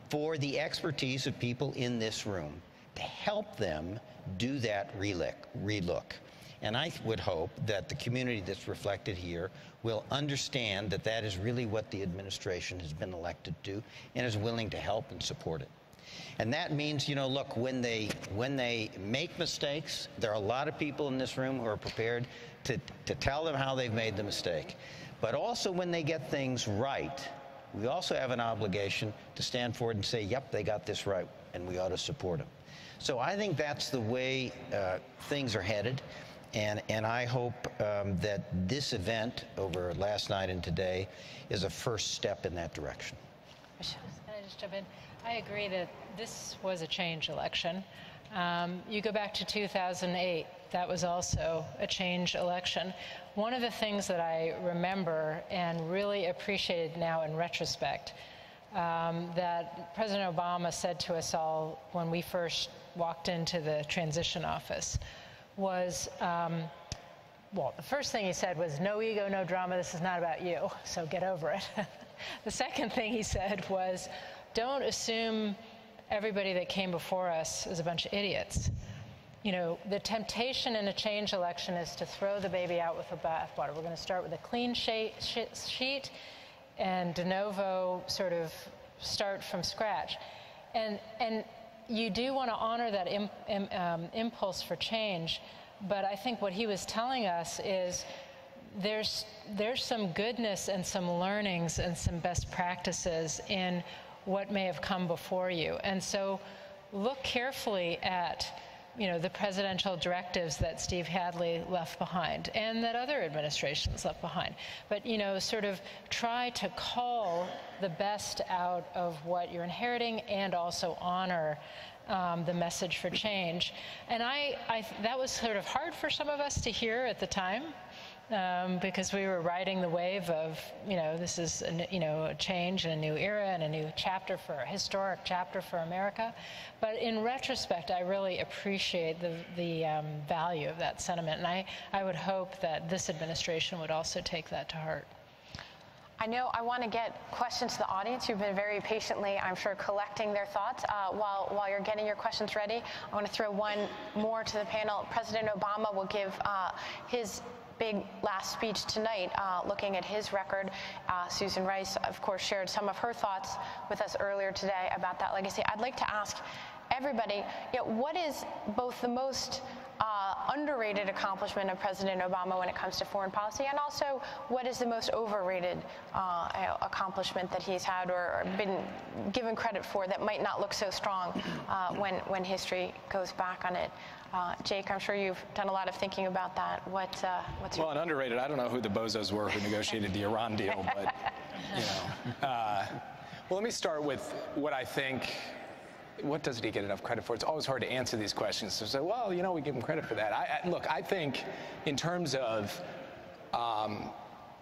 for the expertise of people in this room to help them do that relook. relook. And I would hope that the community that's reflected here will understand that that is really what the administration has been elected to do and is willing to help and support it. And that means, you know, look, when they when they make mistakes, there are a lot of people in this room who are prepared to, to tell them how they've made the mistake. But also when they get things right, we also have an obligation to stand forward and say, yep, they got this right, and we ought to support them. So I think that's the way uh, things are headed. And, and I hope um, that this event over last night and today is a first step in that direction. Michèle, can I just jump in? I agree that this was a change election. Um, you go back to two thousand eight, that was also a change election. One of the things that I remember and really appreciated now in retrospect um, that President Obama said to us all when we first walked into the transition office was, um, well, the first thing he said was, no ego, no drama, this is not about you, so get over it. The second thing he said was, don't assume everybody that came before us is a bunch of idiots. You know, the temptation in a change election is to throw the baby out with the bathwater. We're going to start with a clean sheet and de novo sort of start from scratch. And, and you do want to honor that im, im, um, impulse for change, but I think what he was telling us is there's, there's some goodness and some learnings and some best practices in what may have come before you. And so look carefully at, you know, the presidential directives that Steve Hadley left behind and that other administrations left behind. But, you know, sort of try to call the best out of what you're inheriting and also honor um, the message for change. And I, I, that was sort of hard for some of us to hear at the time. Um, because we were riding the wave of, you know, this is, a, you know, a change and a new era and a new chapter for, a historic chapter for America. But in retrospect, I really appreciate the, the um, value of that sentiment. And I, I would hope that this administration would also take that to heart. I know I want to get questions to the audience. You've been very patiently, I'm sure, collecting their thoughts. Uh, while, while you're getting your questions ready, I want to throw one more to the panel. President Obama will give uh, his big last speech tonight, uh, looking at his record. Uh, Susan Rice, of course, shared some of her thoughts with us earlier today about that legacy. I'd like to ask everybody, you know, what is both the most uh, underrated accomplishment of President Obama when it comes to foreign policy, and also what is the most overrated uh, accomplishment that he's had or been given credit for that might not look so strong uh, when, when history goes back on it? Uh, Jake, I'm sure you've done a lot of thinking about that. What, uh, what's your... Well, and underrated, I don't know who the bozos were who negotiated the Iran deal, but, you know. Uh, well, let me start with what I think, what doesn't he get enough credit for? It's always hard to answer these questions. So say, well, you know, we give him credit for that. I, I, look, I think in terms of um,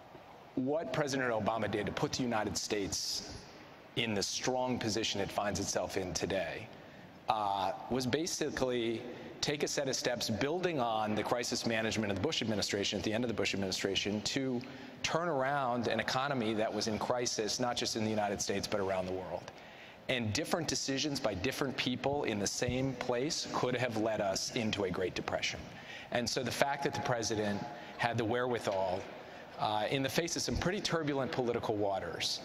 what President Obama did to put the United States in the strong position it finds itself in today uh, was basically take a set of steps building on the crisis management of the Bush administration at the end of the Bush administration to turn around an economy that was in crisis, not just in the United States, but around the world. And different decisions by different people in the same place could have led us into a Great Depression. And so the fact that the president had the wherewithal, uh, in the face of some pretty turbulent political waters,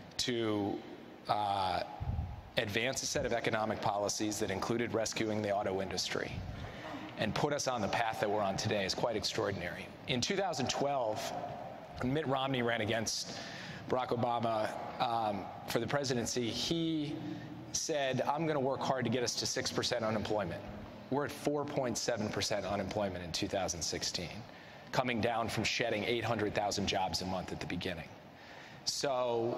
to uh, advance a set of economic policies that included rescuing the auto industry and put us on the path that we're on today is quite extraordinary. In two thousand twelve, Mitt Romney ran against Barack Obama um, for the presidency. He said, I'm going to work hard to get us to six percent unemployment. We're at four point seven percent unemployment in two thousand sixteen, coming down from shedding eight hundred thousand jobs a month at the beginning. So,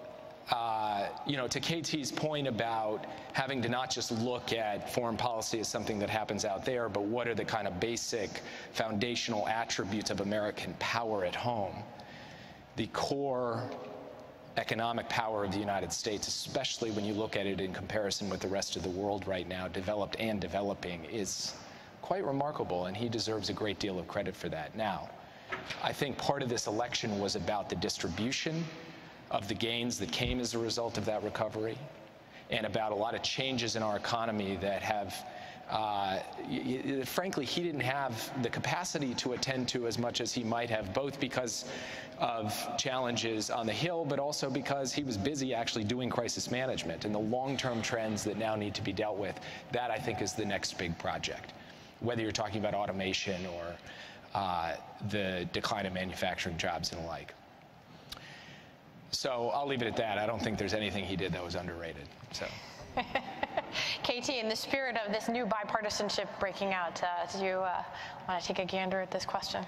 Uh, you know, to K T's point about having to not just look at foreign policy as something that happens out there, but what are the kind of basic foundational attributes of American power at home, the core economic power of the United States, especially when you look at it in comparison with the rest of the world right now, developed and developing, is quite remarkable, and he deserves a great deal of credit for that. Now, I think part of this election was about the distribution of the gains that came as a result of that recovery. and about a lot of changes in our economy that have, uh, y y frankly, he didn't have the capacity to attend to as much as he might have, both because of challenges on the Hill, but also because he was busy actually doing crisis management and the long-term trends that now need to be dealt with. That, I think, is the next big project, whether you're talking about automation or uh, the decline of manufacturing jobs and the like. So I'll leave it at that. I don't think there's anything he did that was underrated. So. Katie, in the spirit of this new bipartisanship breaking out, uh, do you uh, want to take a gander at this question?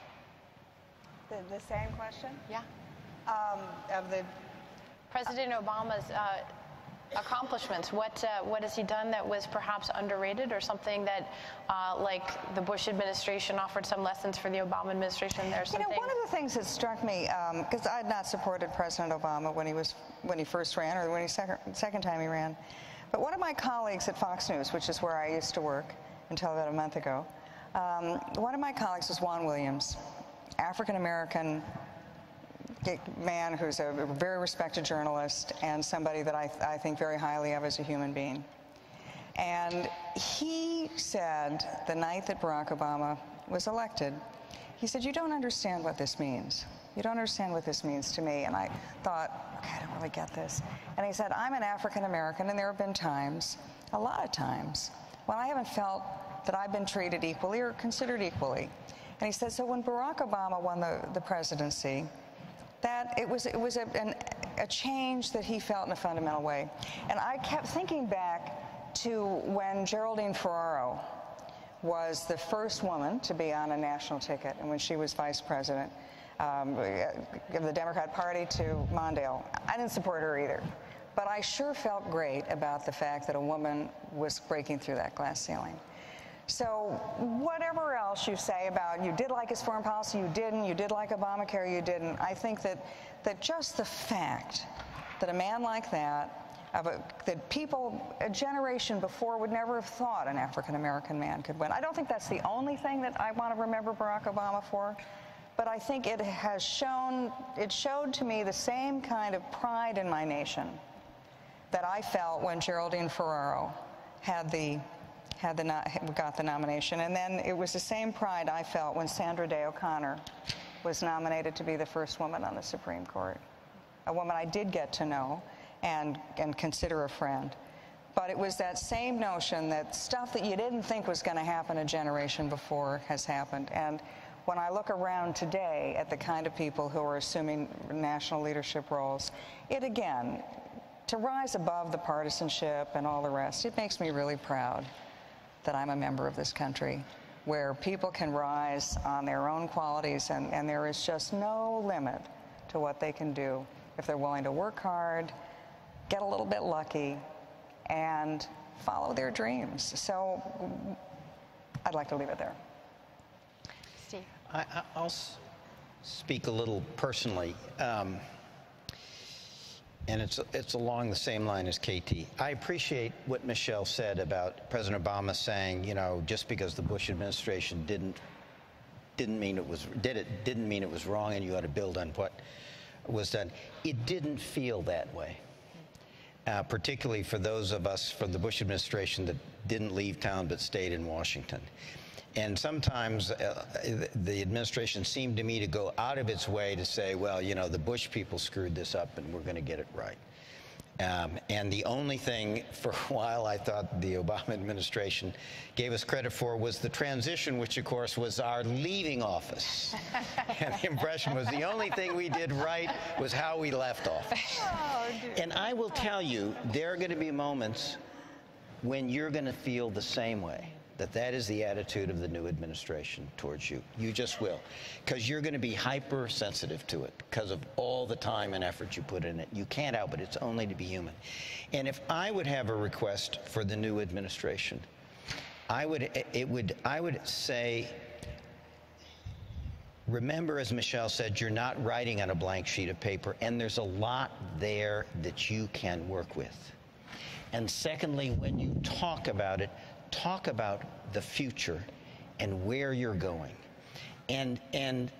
The, the same question? Yeah. Um, of the President Obama's uh, accomplishments. What uh, what has he done that was perhaps underrated, or something that, uh, like the Bush administration offered some lessons for the Obama administration? There's you know, one of the things that struck me, because um, I had not supported President Obama when he was when he first ran, or when he second second time he ran, but one of my colleagues at Fox News, which is where I used to work until about a month ago, um, one of my colleagues was Juan Williams, African-American man who's a very respected journalist and somebody that I, I think very highly of as a human being. And he said the night that Barack Obama was elected, he said, "You don't understand what this means. You don't understand what this means to me." And I thought, okay, I don't really get this. And he said, "I'm an African-American, and there have been times, a lot of times, when I haven't felt that I've been treated equally or considered equally." And he said, so when Barack Obama won the, the presidency, that it was, it was a, an, a change that he felt in a fundamental way. And I kept thinking back to when Geraldine Ferraro was the first woman to be on a national ticket, and when she was vice president um, of the Democrat Party to Mondale. I didn't support her either, but I sure felt great about the fact that a woman was breaking through that glass ceiling. So whatever else you say about you did like his foreign policy, you didn't, you did like Obamacare, you didn't, I think that, that just the fact that a man like that, of a, that people a generation before would never have thought an African-American man could win. I don't think that's the only thing that I want to remember Barack Obama for, but I think it has shown, it showed to me the same kind of pride in my nation that I felt when Geraldine Ferraro had the had the got the nomination, and then it was the same pride I felt when Sandra Day O'Connor was nominated to be the first woman on the Supreme Court, a woman I did get to know and and consider a friend. But it was that same notion that stuff that you didn't think was going to happen a generation before has happened. And when I look around today at the kind of people who are assuming national leadership roles, it again, to rise above the partisanship and all the rest, it makes me really proud that I'm a member of this country, where people can rise on their own qualities, and, and there is just no limit to what they can do if they're willing to work hard, get a little bit lucky, and follow their dreams. So I'd like to leave it there. Steve. I, I'll s speak a little personally. Um, And it's, it's along the same line as K T. I appreciate what Michèle said about President Obama saying, you know, just because the Bush administration didn't didn't mean it was did it didn't mean it was wrong, and you ought to build on what was done. It didn't feel that way, uh, particularly for those of us from the Bush administration that didn't leave town but stayed in Washington. And sometimes uh, the administration seemed to me to go out of its way to say, well, you know, the Bush people screwed this up and we're going to get it right. Um, and the only thing for a while I thought the Obama administration gave us credit for was the transition, which, of course, was our leaving office. And the impression was the only thing we did right was how we left office. Oh, and I will tell you, there are going to be moments when you're going to feel the same way. That that is the attitude of the new administration towards you. You just will. Because you're going to be hypersensitive to it because of all the time and effort you put in it. You can't help it. It's only to be human. And if I would have a request for the new administration, I would, it would, I would say, remember, as Michèle said, you're not writing on a blank sheet of paper, and there's a lot there that you can work with. And secondly, when you talk about it, talk about the future and where you're going, and and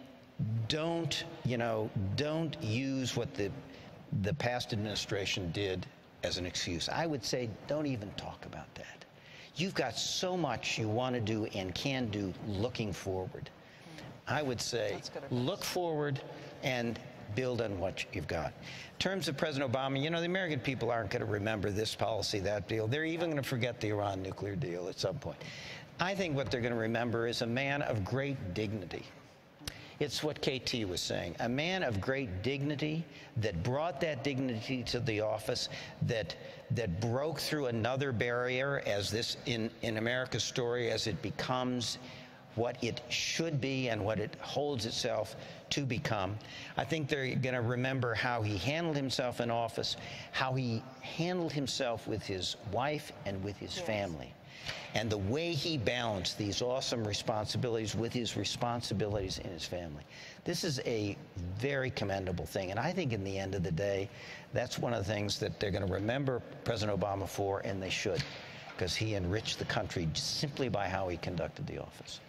don't you know don't use what the the past administration did as an excuse. I would say don't even talk about that. You've got so much you want to do and can do looking forward. I would say look forward and build on what you've got. In terms of President Obama, you know, the American people aren't going to remember this policy, that deal. They're even going to forget the Iran nuclear deal at some point. I think what they're going to remember is a man of great dignity. It's what K T was saying, a man of great dignity that brought that dignity to the office, that that broke through another barrier as this, in, in America's story, as it becomes what it should be and what it holds itself to become. I think they're going to remember how he handled himself in office, how he handled himself with his wife and with his yes. family, and the way he balanced these awesome responsibilities with his responsibilities in his family. This is a very commendable thing, and I think in the end of the day, that's one of the things that they're going to remember President Obama for, and they should, because he enriched the country simply by how he conducted the office.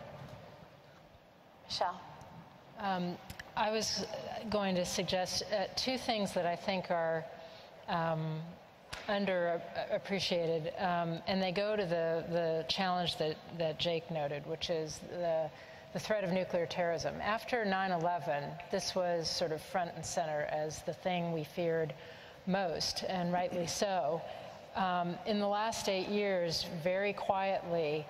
Michèle. Um, I was going to suggest uh, two things that I think are um, underappreciated, um, and they go to the, the challenge that, that Jake noted, which is the, the threat of nuclear terrorism. After nine eleven, this was sort of front and center as the thing we feared most, and rightly so. Um, in the last eight years, very quietly,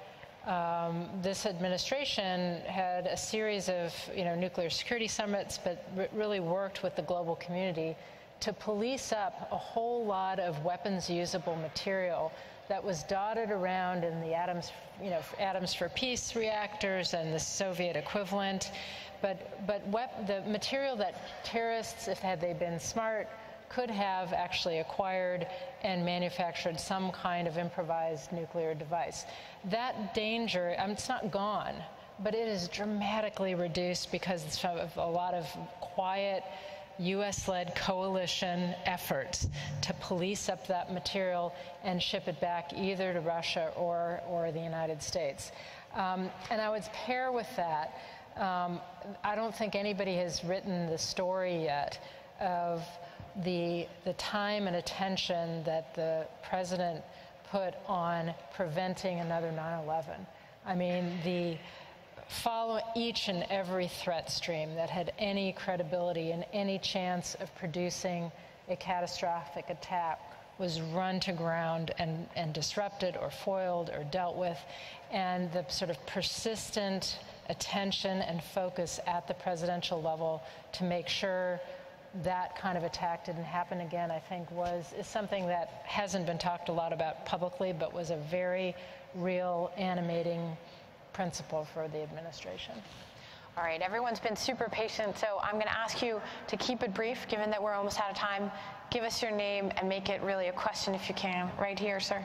Um, this administration had a series of, you know, nuclear security summits, but r really worked with the global community to police up a whole lot of weapons-usable material that was dotted around in the atoms, you know, atoms for peace reactors and the Soviet equivalent. But but wep the material that terrorists, if had they been smart, could have actually acquired and manufactured some kind of improvised nuclear device. That danger, I mean, it's not gone, but it is dramatically reduced because of a lot of quiet U S-led coalition efforts to police up that material and ship it back either to Russia or, or the United States. Um, and I would pair with that, um, I don't think anybody has written the story yet of the, the time and attention that the president put on preventing another nine eleven. I mean, the follow each and every threat stream that had any credibility and any chance of producing a catastrophic attack was run to ground and, and disrupted or foiled or dealt with. And the sort of persistent attention and focus at the presidential level to make sure that kind of attack didn't happen again, I think, was is something that hasn't been talked a lot about publicly, but was a very real animating principle for the administration. All right, everyone's been super patient, so I'm going to ask you to keep it brief, given that we're almost out of time. Give us your name and make it really a question if you can. Right here, sir.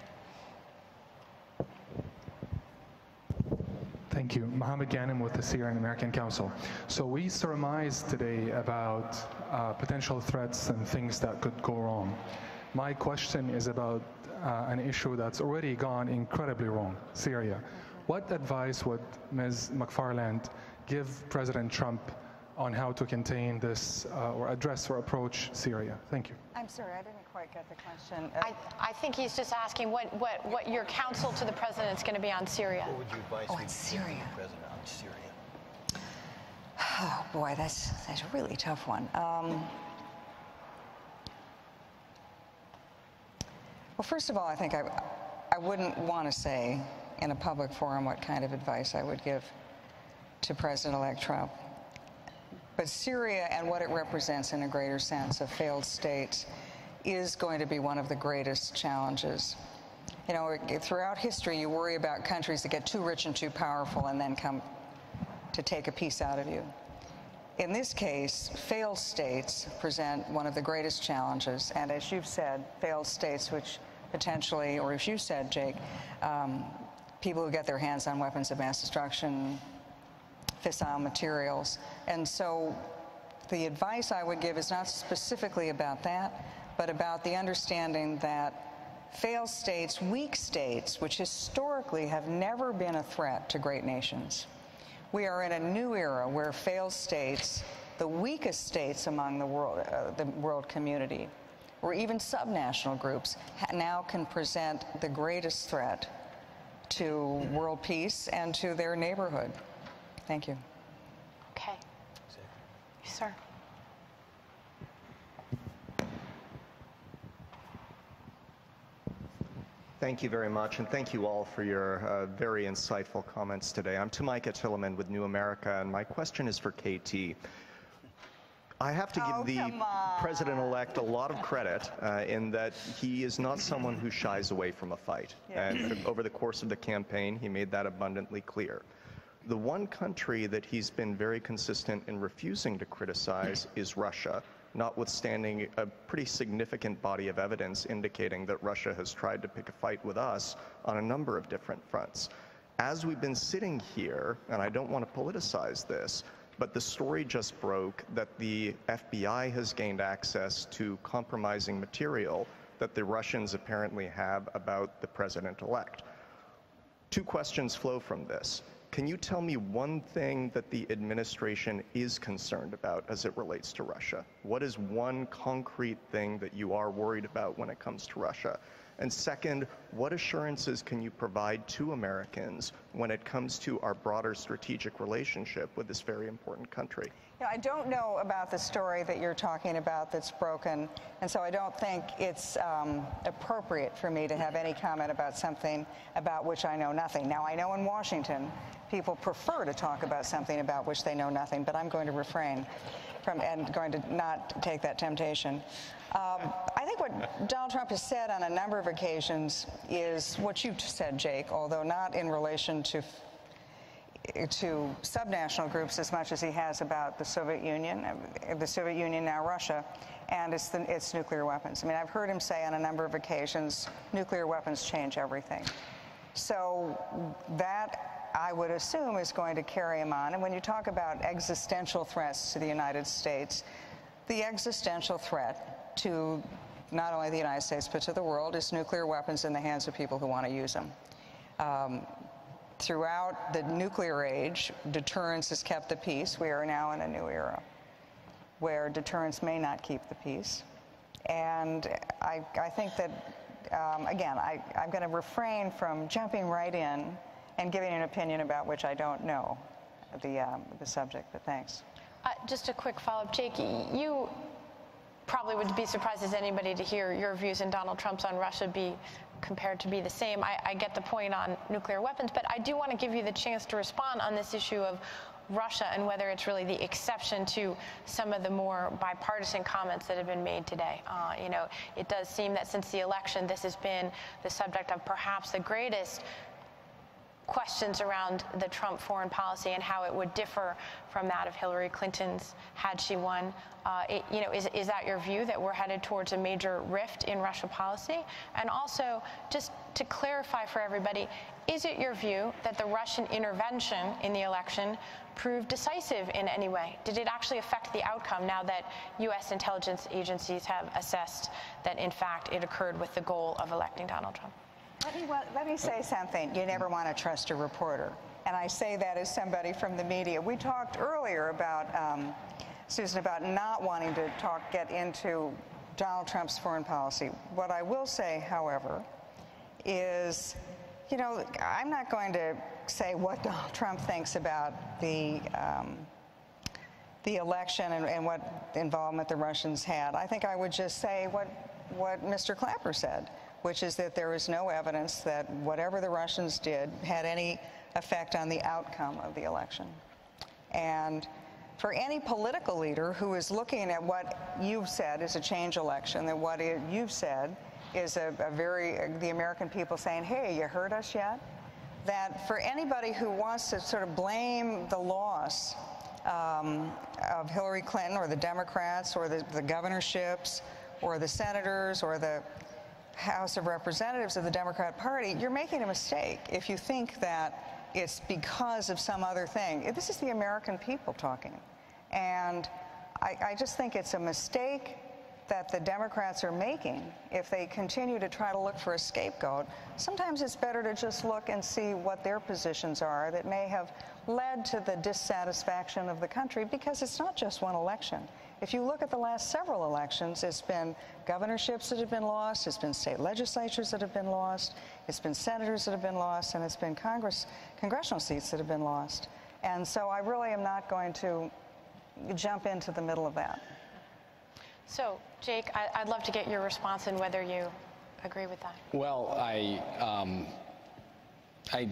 Thank you. Mohammed Ghanem with the Syrian American Council. So we surmised today about uh, potential threats and things that could go wrong. My question is about uh, an issue that's already gone incredibly wrong, Syria. What advice would Miz McFarland give President Trump on how to contain this uh, or address or approach Syria? Thank you. I'm sorry, I didn't quite get the question. Uh, I, I think he's just asking what, what, what your counsel to the president is going to be on Syria. What would you advise oh, me on Syria. the president on Syria? Oh, boy, that's, that's a really tough one. Um, well, first of all, I think I, I wouldn't want to say in a public forum what kind of advice I would give to President-elect Trump. But Syria and what it represents in a greater sense of failed states is going to be one of the greatest challenges. You know, throughout history, you worry about countries that get too rich and too powerful and then come to take a piece out of you. In this case, failed states present one of the greatest challenges, and as you've said, failed states which potentially, or as you said, Jake, um, people who get their hands on weapons of mass destruction, fissile materials. And so the advice I would give is not specifically about that, but about the understanding that failed states, weak states, which historically have never been a threat to great nations. We are in a new era where failed states, the weakest states among the world, uh, the world community, or even subnational groups now can present the greatest threat to world peace and to their neighborhood. Thank you. Okay. Yes, sir. Thank you very much, and thank you all for your uh, very insightful comments today. I'm Tamika Tilleman with New America, and my question is for K T. I have to give oh, the president-elect a lot of credit uh, in that he is not someone who shies away from a fight. Yeah. And over the course of the campaign, he made that abundantly clear. The one country that he's been very consistent in refusing to criticize is Russia, notwithstanding a pretty significant body of evidence indicating that Russia has tried to pick a fight with us on a number of different fronts. As we've been sitting here, and I don't want to politicize this, but the story just broke that the F B I has gained access to compromising material that the Russians apparently have about the president-elect. Two questions flow from this. Can you tell me one thing that the administration is concerned about as it relates to Russia? What is one concrete thing that you are worried about when it comes to Russia? And second, what assurances can you provide to Americans when it comes to our broader strategic relationship with this very important country? You know, I don't know about the story that you're talking about that's broken, and so I don't think it's um, appropriate for me to have any comment about something about which I know nothing. Now, I know in Washington, people prefer to talk about something about which they know nothing, but I'm going to refrain from and going to not take that temptation. Um, I think what Donald Trump has said on a number of occasions is what you said, Jake, although not in relation to to subnational groups as much as he has about the Soviet Union, the Soviet Union, now Russia, and its, the, its nuclear weapons. I mean, I've heard him say on a number of occasions, nuclear weapons change everything. So that, I would assume, is going to carry him on. And when you talk about existential threats to the United States, the existential threat to not only the United States but to the world is nuclear weapons in the hands of people who want to use them. Um, throughout the nuclear age, deterrence has kept the peace. We are now in a new era where deterrence may not keep the peace. And I, I think that, um, again, I, I'm going to refrain from jumping right in and giving an opinion about which I don't know the, um, the subject, but thanks. Uh, just a quick follow-up. Jake, you probably would be surprised as anybody to hear your views and Donald Trump's on Russia be compared to be the same. I, I get the point on nuclear weapons, but I do want to give you the chance to respond on this issue of Russia and whether it's really the exception to some of the more bipartisan comments that have been made today. Uh, you know, it does seem that since the election, this has been the subject of perhaps the greatest questions around the Trump foreign policy and how it would differ from that of Hillary Clinton's had she won. Uh, it, you know, is, is that your view that we're headed towards a major rift in Russia policy? And also, just to clarify for everybody, is it your view that the Russian intervention in the election proved decisive in any way? Did it actually affect the outcome now that U S intelligence agencies have assessed that, in fact, it occurred with the goal of electing Donald Trump? Let me, let me say something. You never want to trust a reporter. And I say that as somebody from the media. We talked earlier about, um, Susan, about not wanting to talk, get into Donald Trump's foreign policy. What I will say, however, is, you know, I'm not going to say what Donald Trump thinks about the, um, the election and, and what involvement the Russians had. I think I would just say what, what Mister Clapper said, which is that there is no evidence that whatever the Russians did had any effect on the outcome of the election. And for any political leader who is looking at what you've said is a change election, that what it, you've said is a, a very, uh, the American people saying, hey, you heard us yet? That for anybody who wants to sort of blame the loss um, of Hillary Clinton or the Democrats or the, the governorships or the senators or the House of Representatives of the Democrat Party, you're making a mistake if you think that it's because of some other thing. This is the American people talking. And I, I just think it's a mistake that the Democrats are making, if they continue to try to look for a scapegoat, sometimes it's better to just look and see what their positions are that may have led to the dissatisfaction of the country, because it's not just one election. If you look at the last several elections, it's been governorships that have been lost, it's been state legislatures that have been lost, it's been senators that have been lost, and it's been Congress, congressional seats that have been lost. And so I really am not going to jump into the middle of that. So, Jake, I, I'd love to get your response and whether you agree with that. Well, I, um, I,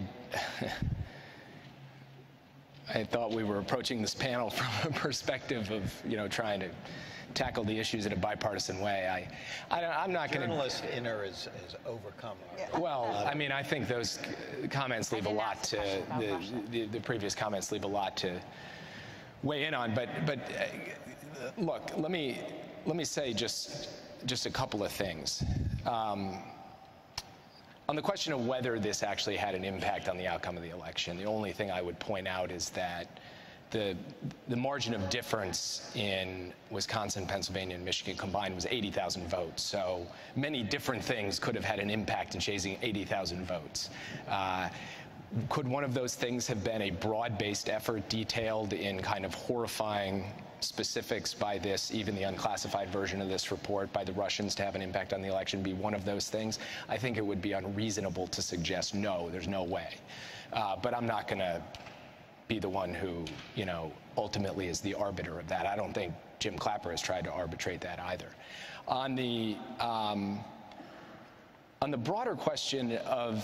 I thought we were approaching this panel from a perspective of, you know, trying to tackle the issues in a bipartisan way. I, I don't, I'm not going to. Journalist inner is, is overcome. Yeah. Well, I mean, I think those comments leave a lot to the, the the previous comments leave a lot to weigh in on. But but uh, look, let me let me say just just a couple of things. Um, On the question of whether this actually had an impact on the outcome of the election, the only thing I would point out is that the the margin of difference in Wisconsin, Pennsylvania, and Michigan combined was eighty thousand votes. So many different things could have had an impact in chasing eighty thousand votes. Uh, could one of those things have been a broad-based effort detailed in kind of horrifying specifics by this, even the unclassified version of this report, by the Russians to have an impact on the election be one of those things? I think it would be unreasonable to suggest, no, there's no way. Uh, but I'm not going to be the one who, you know, ultimately is the arbiter of that. I don't think Jim Clapper has tried to arbitrate that either. On the, um, on the broader question of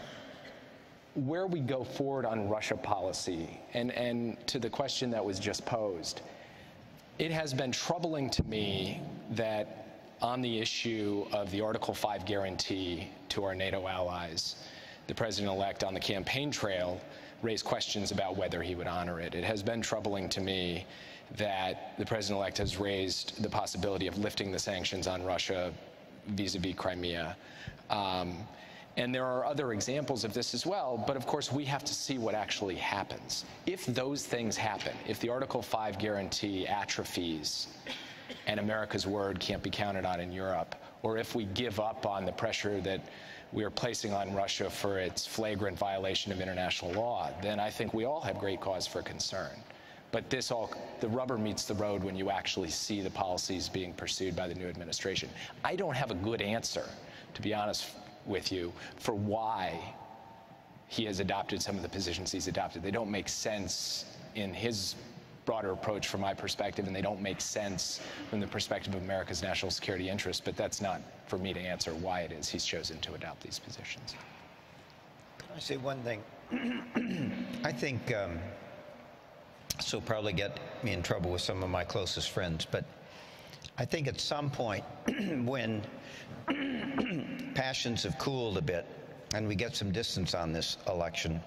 where we go forward on Russia policy, and, and to the question that was just posed, it has been troubling to me that on the issue of the Article five guarantee to our NATO allies, the president-elect on the campaign trail raised questions about whether he would honor it. It has been troubling to me that the president-elect has raised the possibility of lifting the sanctions on Russia vis-a-vis Crimea. Um, And there are other examples of this as well, but of course we have to see what actually happens. If those things happen, if the Article five guarantee atrophies and America's word can't be counted on in Europe, or if we give up on the pressure that we are placing on Russia for its flagrant violation of international law, then I think we all have great cause for concern. But this all, the rubber meets the road when you actually see the policies being pursued by the new administration. I don't have a good answer, to be honest with you, for why he has adopted some of the positions he's adopted. They don't make sense in his broader approach from my perspective, and they don't make sense from the perspective of America's national security interests, but that's not for me to answer why it is he's chosen to adopt these positions. Can I say one thing? I think um, this will probably get me in trouble with some of my closest friends, but I think at some point when passions have cooled a bit and we get some distance on this election,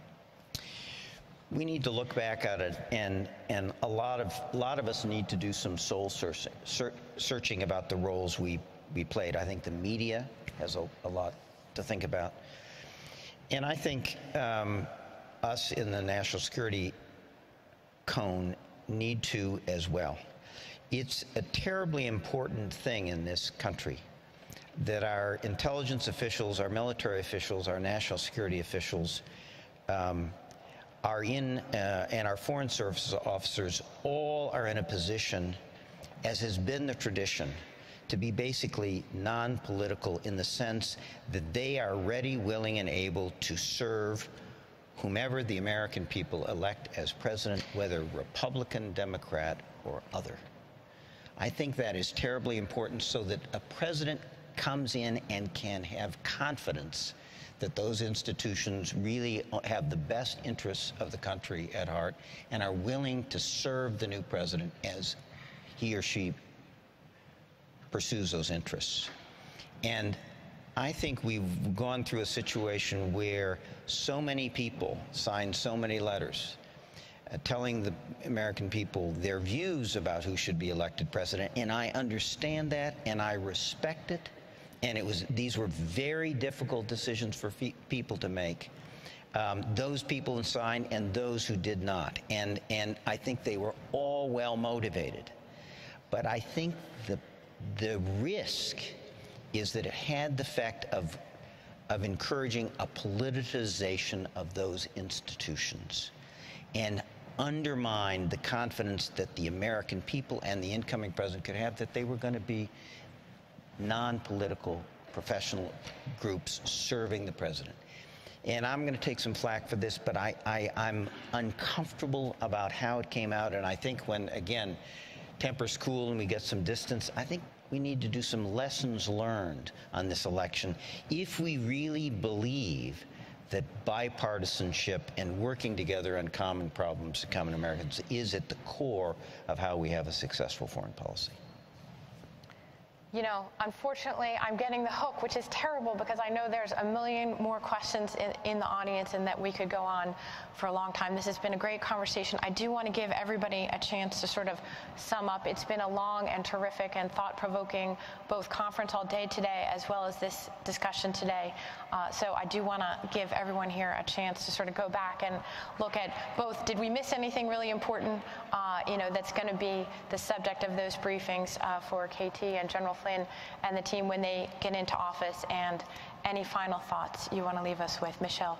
we need to look back at it, and and a lot of a lot of us need to do some soul searching, ser searching about the roles we we played. I think the media has a, a lot to think about, and I think um, us in the national security cone need to as well. It's a terribly important thing in this country that our intelligence officials, our military officials, our national security officials um, are in, uh, and our foreign service officers all are in a position, as has been the tradition, to be basically non-political in the sense that they are ready, willing, and able to serve whomever the American people elect as president, whether Republican, Democrat, or other. I think that is terribly important, so that a president comes in and can have confidence that those institutions really have the best interests of the country at heart and are willing to serve the new president as he or she pursues those interests. And I think we've gone through a situation where so many people signed so many letters Uh, telling the American people their views about who should be elected president, and I understand that and I respect it, and it was these were very difficult decisions for people to make. Um, those people signed and those who did not, and and I think they were all well motivated, but I think the The risk is that it had the effect of, of encouraging a politicization of those institutions and undermined the confidence that the American people and the incoming president could have that they were going to be non-political professional groups serving the president. And I'm going to take some flack for this, but I, I, I'm uncomfortable about how it came out. And I think when, again, temper's cool and we get some distance, I think we need to do some lessons learned on this election if we really believe that bipartisanship and working together on common problems to common Americans is at the core of how we have a successful foreign policy. You know, unfortunately, I'm getting the hook, which is terrible because I know there's a million more questions in, in the audience and that we could go on for a long time. This has been a great conversation. I do want to give everybody a chance to sort of sum up. It's been a long and terrific and thought-provoking both conference all day today as well as this discussion today. Uh, so I do want to give everyone here a chance to sort of go back and look at both, did we miss anything really important, uh, you know, that's going to be the subject of those briefings uh, for K T and General Flynn and the team when they get into office, and any final thoughts you want to leave us with. Michèle.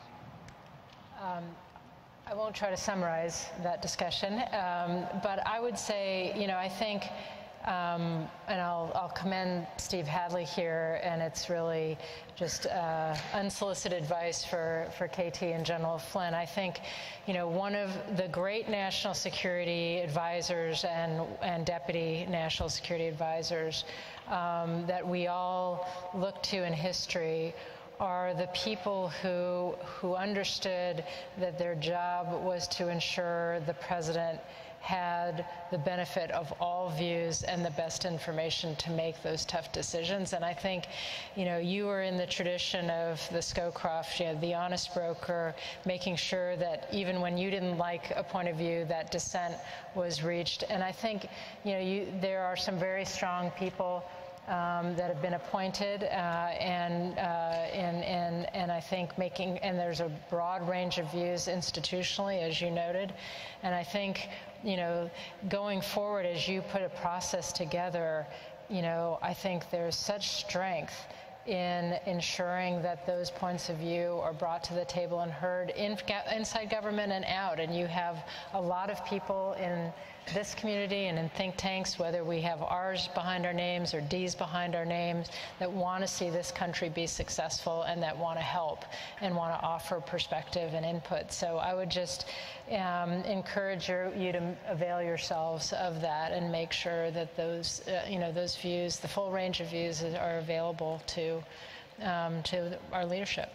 Um, I won't try to summarize that discussion, um, but I would say, you know, I think, um, and I'll, I'll commend Steve Hadley here, and it's really just uh, unsolicited advice for, for K T and General Flynn. I think, you know, one of the great national security advisors and, and deputy national security advisors um, that we all look to in history are the people who who understood that their job was to ensure the president had the benefit of all views and the best information to make those tough decisions. And I think, you know, you were in the tradition of the Scowcroft, you know, the honest broker, making sure that even when you didn't like a point of view, that dissent was reached. And I think, you know, you, there are some very strong people Um, that have been appointed, uh, and, uh, and and and I think making, and there's a broad range of views institutionally, as you noted, and I think, you know, going forward as you put a process together, you know, I think there's such strength in ensuring that those points of view are brought to the table and heard in, inside government and out, and you have a lot of people in this community and in think tanks, whether we have R's behind our names or D's behind our names, that want to see this country be successful and that want to help and want to offer perspective and input. So I would just um, encourage your, you to avail yourselves of that and make sure that those, uh, you know, those views, the full range of views, are available to um, to our leadership.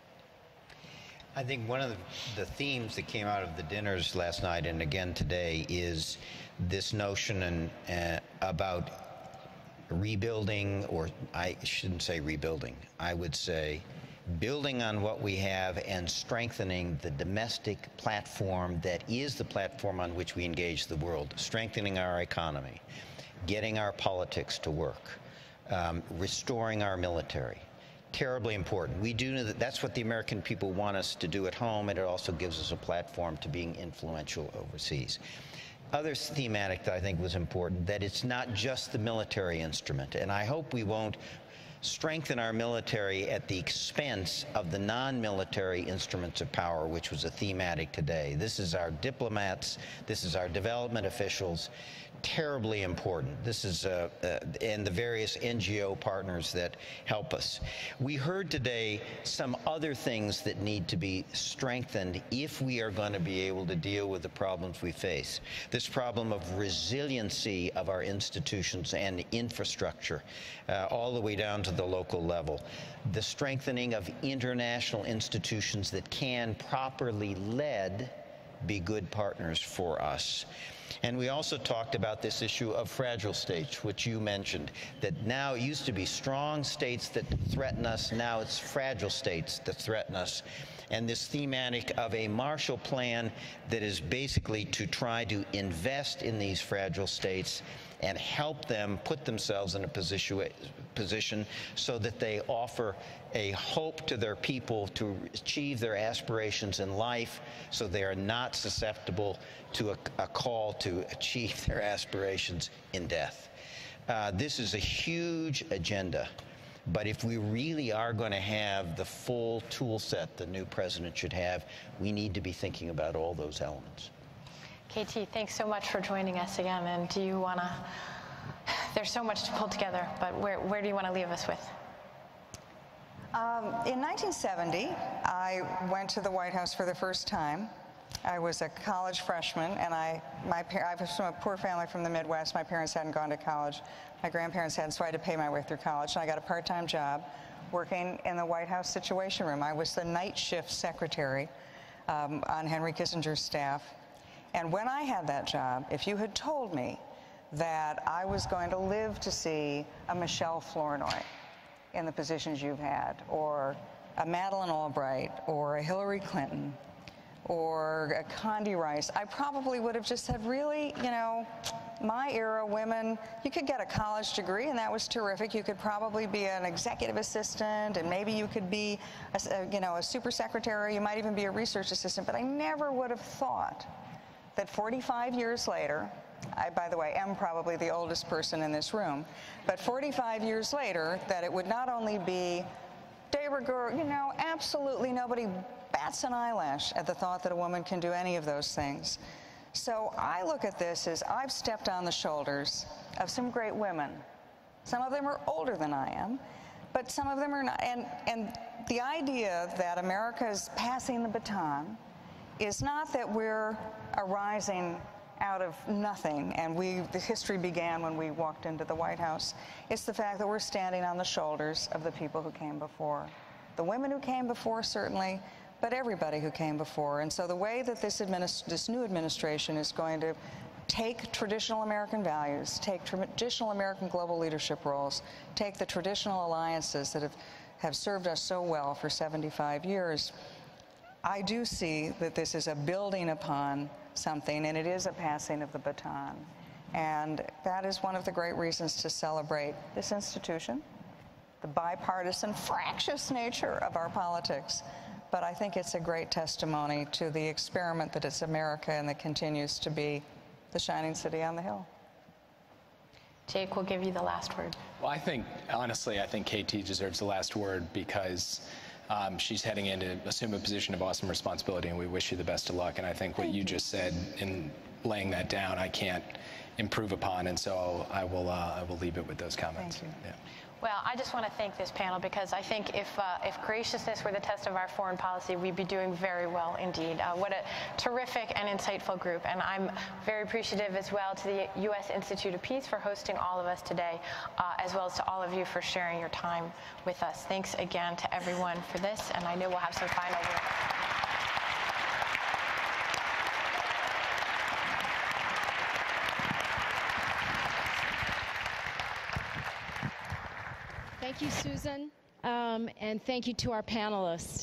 I think one of the, the themes that came out of the dinners last night and again today is this notion and, uh, about rebuilding, or I shouldn't say rebuilding, I would say building on what we have and strengthening the domestic platform that is the platform on which we engage the world, strengthening our economy, getting our politics to work, um, restoring our military. Terribly important. We do know that that's what the American people want us to do at home, and it also gives us a platform to being influential overseas. Other thematic that I think was important, that it's not just the military instrument, and I hope we won't strengthen our military at the expense of the non-military instruments of power, which was a thematic today. This is our diplomats, this is our development officials, terribly important. This is, uh, uh, and the various N G O partners that help us. We heard today some other things that need to be strengthened if we are going to be able to deal with the problems we face. This problem of resiliency of our institutions and infrastructure, uh, all the way down to the local level. The strengthening of international institutions that can, properly led, be good partners for us. And we also talked about this issue of fragile states, which you mentioned, that now it used to be strong states that threaten us, now it's fragile states that threaten us. And this thematic of a Marshall Plan that is basically to try to invest in these fragile states and help them put themselves in a position, position so that they offer a hope to their people to achieve their aspirations in life, so they are not susceptible to a, a call to achieve their aspirations in death. Uh, this is a huge agenda. But if we really are going to have the full tool set the new president should have, we need to be thinking about all those elements. K T, thanks so much for joining us again. And do you want to, there's so much to pull together, but where, where do you want to leave us with? Um, in nineteen seventy, I went to the White House for the first time. I was a college freshman, and I, my, I was from a poor family from the Midwest. My parents hadn't gone to college. My grandparents hadn't, so I had to pay my way through college. And I got a part-time job working in the White House Situation Room. I was the night shift secretary um, on Henry Kissinger's staff. And when I had that job, if you had told me that I was going to live to see a Michèle Flournoy in the positions you've had, or a Madeleine Albright, or a Hillary Clinton, or a Condi Rice, I probably would have just said, really, you know, my era, women, you could get a college degree, and that was terrific. You could probably be an executive assistant, and maybe you could be, a, a, you know, a super secretary. You might even be a research assistant. But I never would have thought that forty-five years later, I, by the way, am probably the oldest person in this room, but forty-five years later, that it would not only be de rigueur, you know, absolutely nobody bats an eyelash at the thought that a woman can do any of those things. So I look at this as I've stepped on the shoulders of some great women. Some of them are older than I am, but some of them are not. And, and the idea that America is passing the baton is not that we're arising out of nothing and we, the history began when we walked into the White House. It's the fact that we're standing on the shoulders of the people who came before. The women who came before, certainly, but everybody who came before. And so the way that this, administ this new administration is going to take traditional American values, take traditional American global leadership roles, take the traditional alliances that have, have served us so well for seventy-five years, I do see that this is a building upon something, and it is a passing of the baton. And that is one of the great reasons to celebrate this institution, the bipartisan, fractious nature of our politics. But I think it's a great testimony to the experiment that is America and that continues to be the shining city on the hill. Jake will give you the last word. Well, I think, honestly, I think K T deserves the last word because um, she's heading in to assume a position of awesome responsibility, and we wish you the best of luck. And I think what you just said in laying that down, I can't improve upon, and so I will, uh, I will leave it with those comments. Thank you. Yeah. Well, I just want to thank this panel because I think if, uh, if graciousness were the test of our foreign policy, we'd be doing very well indeed. Uh, what a terrific and insightful group. And I'm very appreciative as well to the U S Institute of Peace for hosting all of us today, uh, as well as to all of you for sharing your time with us. Thanks again to everyone for this, and I know we'll have some final words. Thank you, Susan, um, and thank you to our panelists.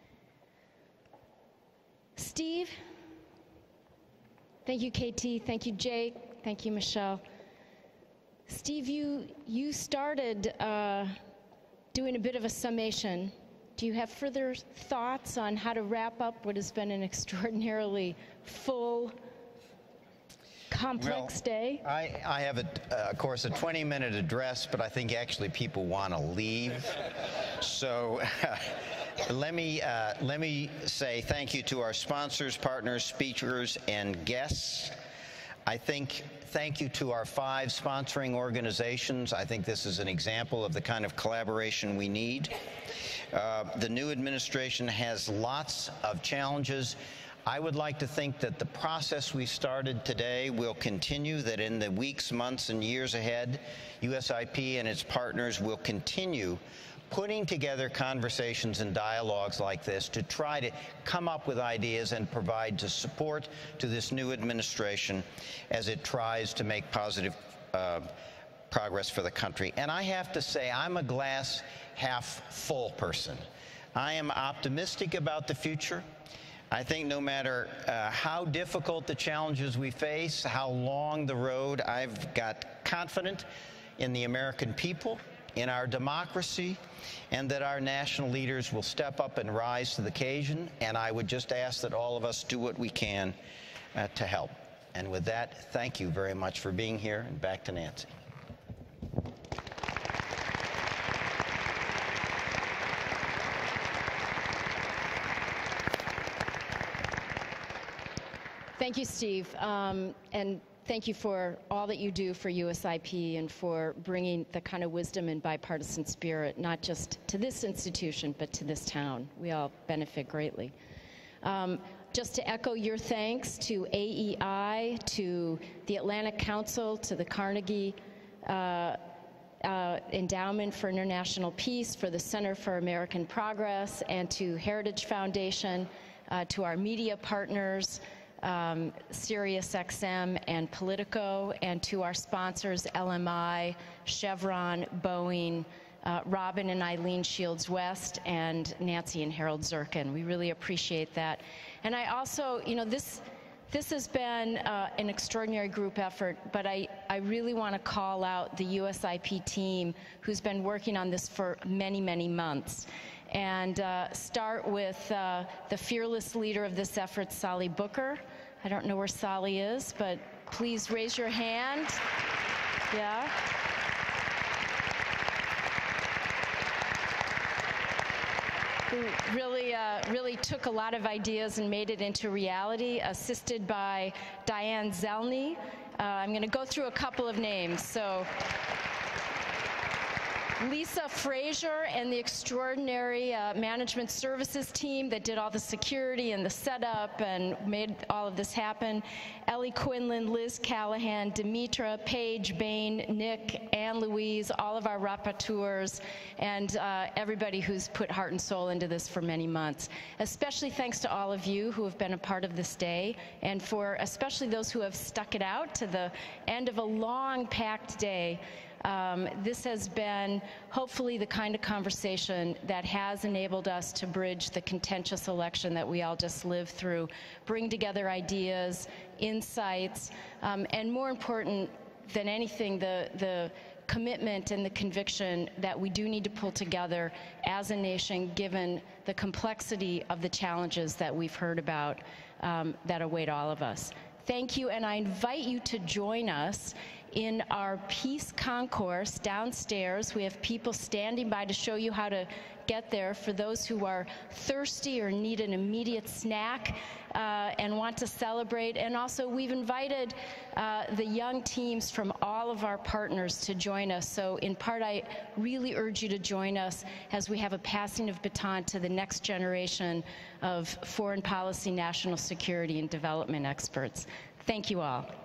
Steve, thank you, K T, thank you, Jake, thank you, Michèle. Steve, you, you started uh, doing a bit of a summation. Do you have further thoughts on how to wrap up what has been an extraordinarily full, complex well, day? I, I have, a, uh, of course, a twenty minute address, but I think actually people want to leave. So let me, uh, let me say thank you to our sponsors, partners, speakers, and guests. I think thank you to our five sponsoring organizations. I think this is an example of the kind of collaboration we need. Uh, the new administration has lots of challenges. I would like to think that the process we started today will continue, that in the weeks, months, and years ahead, U S I P and its partners will continue putting together conversations and dialogues like this to try to come up with ideas and provide to support to this new administration as it tries to make positive uh, progress for the country. And I have to say, I'm a glass half full person. I am optimistic about the future. I think no matter uh, how difficult the challenges we face, how long the road, I've got confidence in the American people, in our democracy, and that our national leaders will step up and rise to the occasion. And I would just ask that all of us do what we can uh, to help. And with that, thank you very much for being here, and back to Nancy. Thank you, Steve. Um, and thank you for all that you do for U S I P and for bringing the kind of wisdom and bipartisan spirit, not just to this institution, but to this town. We all benefit greatly. Um, just to echo your thanks to A E I, to the Atlantic Council, to the Carnegie uh, uh, Endowment for International Peace, for the Center for American Progress, and to Heritage Foundation, uh, to our media partners, Um, Sirius X M and Politico, and to our sponsors, L M I, Chevron, Boeing, uh, Robin and Eileen Shields West, and Nancy and Harold Zirkin. We really appreciate that. And I also, you know, this this has been uh, an extraordinary group effort, but I, I really want to call out the U S I P team who's been working on this for many, many months. And uh, start with uh, the fearless leader of this effort, Sally Booker. I don't know where Sally is, but please raise your hand. Yeah. Who really, uh, really took a lot of ideas and made it into reality, assisted by Diane Zelny. Uh, I'm going to go through a couple of names. So. Lisa Frazier and the extraordinary uh, management services team that did all the security and the setup and made all of this happen. Ellie Quinlan, Liz Callahan, Demetra, Paige, Bain, Nick, Anne Louise, all of our rapporteurs, and uh, everybody who's put heart and soul into this for many months. Especially thanks to all of you who have been a part of this day, and for especially those who have stuck it out to the end of a long, packed day. Um, this has been hopefully the kind of conversation that has enabled us to bridge the contentious election that we all just lived through, bring together ideas, insights, um, and more important than anything, the, the commitment and the conviction that we do need to pull together as a nation, given the complexity of the challenges that we've heard about um, that await all of us. Thank you, and I invite you to join us in our Peace Concourse downstairs. We have people standing by to show you how to get there for those who are thirsty or need an immediate snack uh, and want to celebrate. And also, we've invited uh, the young teams from all of our partners to join us. So in part, I really urge you to join us as we have a passing of baton to the next generation of foreign policy, national security, and development experts. Thank you all.